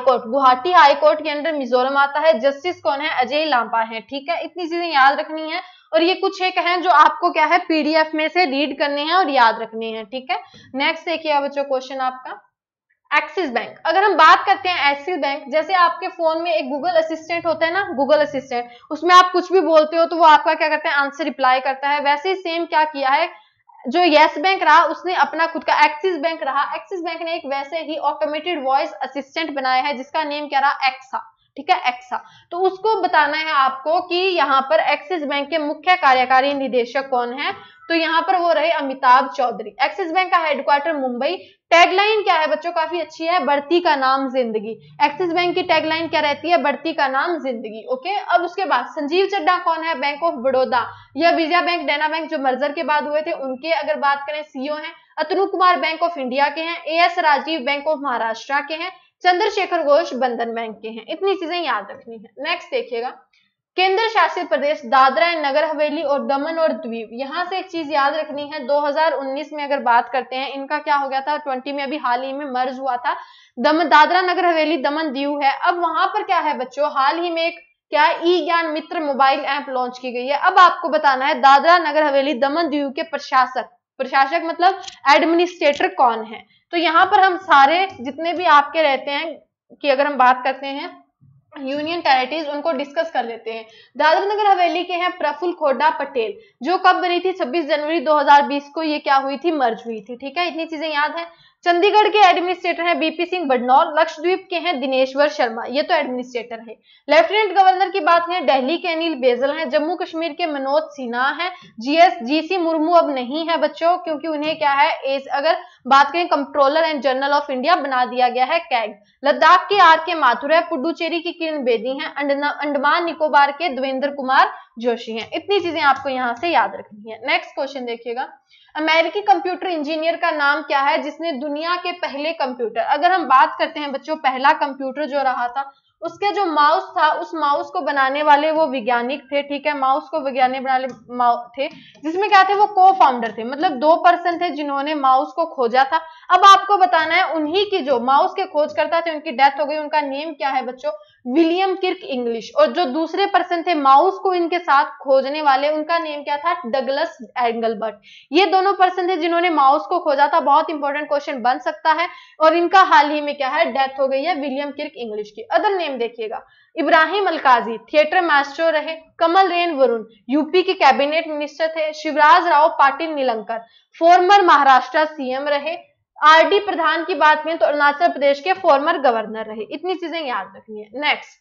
high court के अंडर मिजोरम आता है, जस्टिस कौन है, अजय लांबा है। ठीक है, इतनी चीजें याद रखनी है और ये कुछ एक हैं जो आपको क्या है पीडीएफ में से रीड करने हैं और याद रखने हैं। ठीक है, नेक्स्ट देखिए बच्चों क्वेश्चन आपका एक्सिस बैंक। अगर हम बात करते हैं एक्सिस बैंक, जैसे आपके फोन में एक गूगल असिस्टेंट होता है ना, गूगल असिस्टेंट, उसमें आप कुछ भी बोलते हो तो वो आपका क्या करता है आंसर रिप्लाई करता है। वैसे ही सेम क्या किया है जो यस बैंक रहा उसने अपना खुद का एक्सिस बैंक रहा, एक्सिस बैंक ने एक वैसे ही ऑटोमेटेड वॉइस असिस्टेंट बनाया है जिसका नेम क्या रहा, एक्सा। ठीक है, एक्सा। तो उसको बताना है आपको कि यहाँ पर एक्सिस बैंक के मुख्य कार्यकारी निदेशक कौन है, तो यहाँ पर वो रहे अमिताभ चौधरी। एक्सिस बैंक का हेडक्वार्टर मुंबई। टैगलाइन क्या है बच्चों, काफी अच्छी है, बढ़ती का नाम जिंदगी। एक्सिस बैंक की टैगलाइन क्या रहती है, बढ़ती का नाम जिंदगी। ओके, अब उसके बाद संजीव चड्ढा कौन है, बैंक ऑफ बड़ौदा या विजया बैंक, देना बैंक जो मर्जर के बाद हुए थे उनके अगर बात करें सीईओ हैं। Atanu Kumar bank of India के हैं, AS Rajeev bank of Maharashtra के हैं, चंद्रशेखर घोष बंधन बैंक के हैं। इतनी चीजें याद रखनी है। नेक्स्ट देखिएगा केंद्र शासित प्रदेश दादरा एंड नगर हवेली और दमन और द्वीप। यहां से एक चीज याद रखनी है, 2019 में अगर बात करते हैं इनका क्या हो गया था, 20 में अभी हाल ही में मर्ज हुआ था, दादरा नगर हवेली दमन दीव है। अब वहां पर क्या है बच्चों, हाल ही में एक क्या ई ज्ञान मित्र मोबाइल ऐप लॉन्च की गई है। अब आपको बताना है दादरा नगर हवेली दमन दीव के प्रशासक मतलब एडमिनिस्ट्रेटर कौन है। तो यहाँ पर हम सारे जितने भी आपके रहते हैं कि अगर हम बात करते हैं यूनियन टेरिटरीज उनको डिस्कस कर लेते हैं। दादरा नगर हवेली के हैं प्रफुल्ल खोडा पटेल, जो कब बनी थी 26 जनवरी 2020 को ये क्या हुई थी, मर्ज हुई थी। ठीक है, इतनी चीजें याद है। चंडीगढ़ के एडमिनिस्ट्रेटर हैं बीपी सिंह बदनौर, लक्षद्वीप के हैं दिनेश्वर शर्मा, ये तो एडमिनिस्ट्रेटर है। लेफ्टिनेंट गवर्नर की बात करें दिल्ली के अनिल बेजल हैं, जम्मू कश्मीर के मनोज सिन्हा हैं, जीसी मुर्मू अब नहीं है बच्चों क्योंकि उन्हें क्या है अगर बात करें controller and general of India बना दिया गया है कैग। लद्दाख के आर के माथुर है, पुडुचेरी की किरण बेदी हैं, अंडमान निकोबार के देवेंद्र कुमार जोशी हैं। इतनी चीजें आपको यहाँ से याद रखनी है। नेक्स्ट क्वेश्चन देखिएगा अमेरिकी कंप्यूटर इंजीनियर का नाम क्या है जिसने दुनिया के पहले कंप्यूटर, अगर हम बात करते हैं बच्चों पहला कंप्यूटर जो रहा था उसके जो माउस था उस माउस को बनाने वाले वो वैज्ञानिक थे। ठीक है, माउस को वैज्ञानिक बनाने थे जिसमें क्या थे वो को फाउंडर थे, मतलब 2 पर्सन थे जिन्होंने माउस को खोजा था। अब आपको बताना है उन्हीं की जो माउस के खोजकर्ता थे उनकी डेथ हो गई, उनका नेम क्या है बच्चों, विलियम किर्क इंग्लिश। और जो दूसरे पर्सन थे माउस को इनके साथ खोजने वाले उनका नेम क्या था, डगलस एंगलबर्ट। ये दोनों पर्सन थे जिन्होंने माउस को खोजा था। बहुत इंपॉर्टेंट क्वेश्चन बन सकता है और इनका हाल ही में क्या है डेथ हो गई है, विलियम किर्क इंग्लिश की। अदर नेम देखिएगा इब्राहिम अलकाजी थिएटर मास्टर रहे, कमल रेन वरुण यूपी के कैबिनेट मिनिस्टर थे, शिवराज राव पाटिल निलंकर फॉर्मर महाराष्ट्र सीएम रहे, आरडी प्रधान की बात करें तो अरुणाचल प्रदेश के फॉर्मर गवर्नर रहे। इतनी चीजें याद रखनी है। नेक्स्ट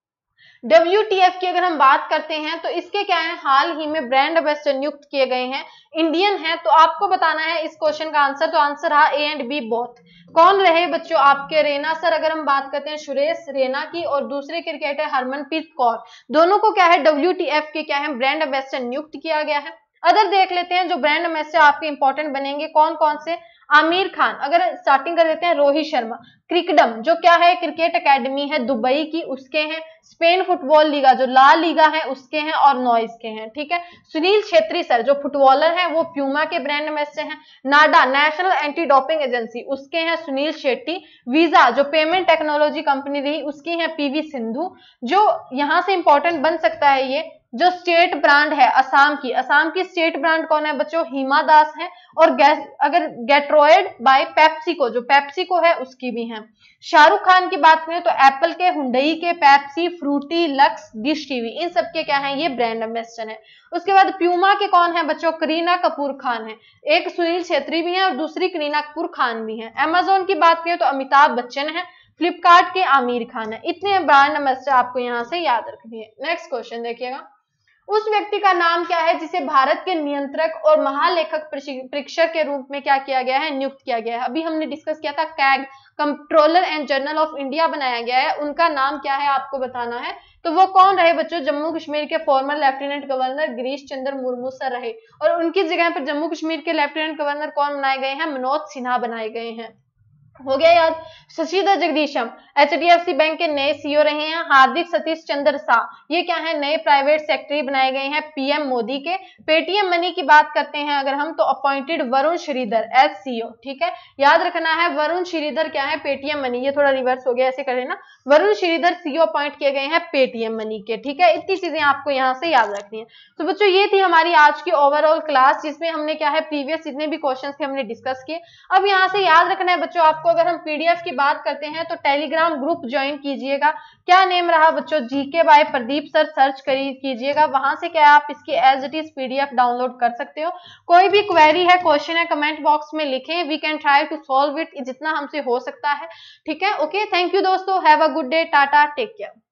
WTF की अगर हम बात करते हैं तो इसके क्या है, हाल ही में ब्रांड एम्बेसडर नियुक्त किए गए हैं, इंडियन है। तो आपको बताना है इस क्वेश्चन का आंसर, तो आंसर रहा ए एंड बी बोथ। कौन रहे बच्चों आपके, रैना सर अगर हम बात करते हैं सुरेश रैना की, और दूसरे क्रिकेटर हरमनप्रीत कौर, दोनों को क्या है WTF के क्या है ब्रांड एम्बेसडर नियुक्त किया गया है। अदर देख लेते हैं जो ब्रांड एम्बेसडर आपके इंपॉर्टेंट बनेंगे कौन कौन से, आमिर खान, अगर स्टार्टिंग कर देते हैं रोहित शर्मा, क्रिकडम जो क्या है क्रिकेट एकेडमी है दुबई की उसके हैं, स्पेन फुटबॉल लीगा जो ला लीगा है उसके हैं, और नॉइस के हैं। ठीक है, सुनील छेत्री सर जो फुटबॉलर हैं वो प्यूमा के ब्रांड एम्बेसडर हैं, NADA national anti doping agency उसके हैं सुनील शेट्टी, वीजा जो पेमेंट टेक्नोलॉजी कंपनी रही उसकी है पीवी सिंधु। जो यहां से इंपॉर्टेंट बन सकता है ये जो स्टेट ब्रांड है असम की स्टेट ब्रांड कौन है बच्चों, हिमा दास है। और अगर गेट्रोइड बाय पेप्सिको जो पेप्सिको है उसकी भी है। शाहरुख खान की बात करें तो एप्पल के, हुंडई के, Pepsi, Frooti, Lux, Dish TV, इन सब के क्या है ये ब्रांड एम्बेसडर है। उसके बाद प्यूमा के कौन है बच्चों, करीना कपूर खान है, एक सुनील छेत्री भी है और दूसरी करीना कपूर खान भी है। अमेजोन की बात करें तो अमिताभ बच्चन है, फ्लिपकार्ट के आमिर खान है। इतने ब्रांड एम्बेसडर आपको यहाँ से याद रखनी है। नेक्स्ट क्वेश्चन देखिएगा उस व्यक्ति का नाम क्या है जिसे भारत के नियंत्रक और महालेखक परीक्षक के रूप में क्या किया गया है, नियुक्त किया गया है। अभी हमने डिस्कस किया था CAG controller and general of India बनाया गया है, उनका नाम क्या है आपको बताना है। तो वो कौन रहे बच्चों, जम्मू कश्मीर के former lieutenant governor Girish Chandra Murmu sir रहे, और उनकी जगह पर जम्मू कश्मीर के लेफ्टिनेंट गवर्नर कौन बनाए गए हैं, मनोज सिन्हा बनाए गए हैं। हो गया याद। शशिधर जगदीशम एचडीएफसी बैंक के नए सीईओ रहे हैं। हार्दिक सतीश चंद्र शाह, ये क्या है, नए प्राइवेट सेक्रेटरी बनाए गए हैं पीएम मोदी के। पेटीएम मनी की बात करते हैं अगर हम, तो appointed Varun Sridhar as CEO. ठीक है, याद रखना है वरुण श्रीधर क्या है, पेटीएम मनी। ये थोड़ा रिवर्स हो गया, ऐसे कर लेना, वरुण श्रीधर सीईओ अपॉइंट किए गए हैं पेटीएम मनी के। ठीक है, इतनी चीजें आपको यहाँ से याद रखनी है। तो बच्चों ये थी हमारी आज की ओवरऑल क्लास, जिसमें हमने क्या है, प्रीवियस जितने भी क्वेश्चन थे हमने डिस्कस किए। अब यहाँ से याद रखना है बच्चों आपको, अगर हम पीडीएफ की बात करते हैं तो टेलीग्राम ग्रुप ज्वाइन कीजिएगा। क्या नेम रहा बच्चों, GK by Pradeep sir, search कीजिएगा, वहां से क्या आप इसकी as it is PDF download कर सकते हो। कोई भी क्वेरी है, क्वेश्चन है, कमेंट बॉक्स में लिखें, we can try to solve it, जितना हमसे हो सकता है। ठीक है, ओके, थैंक यू दोस्तों, have a good day, tata, take care.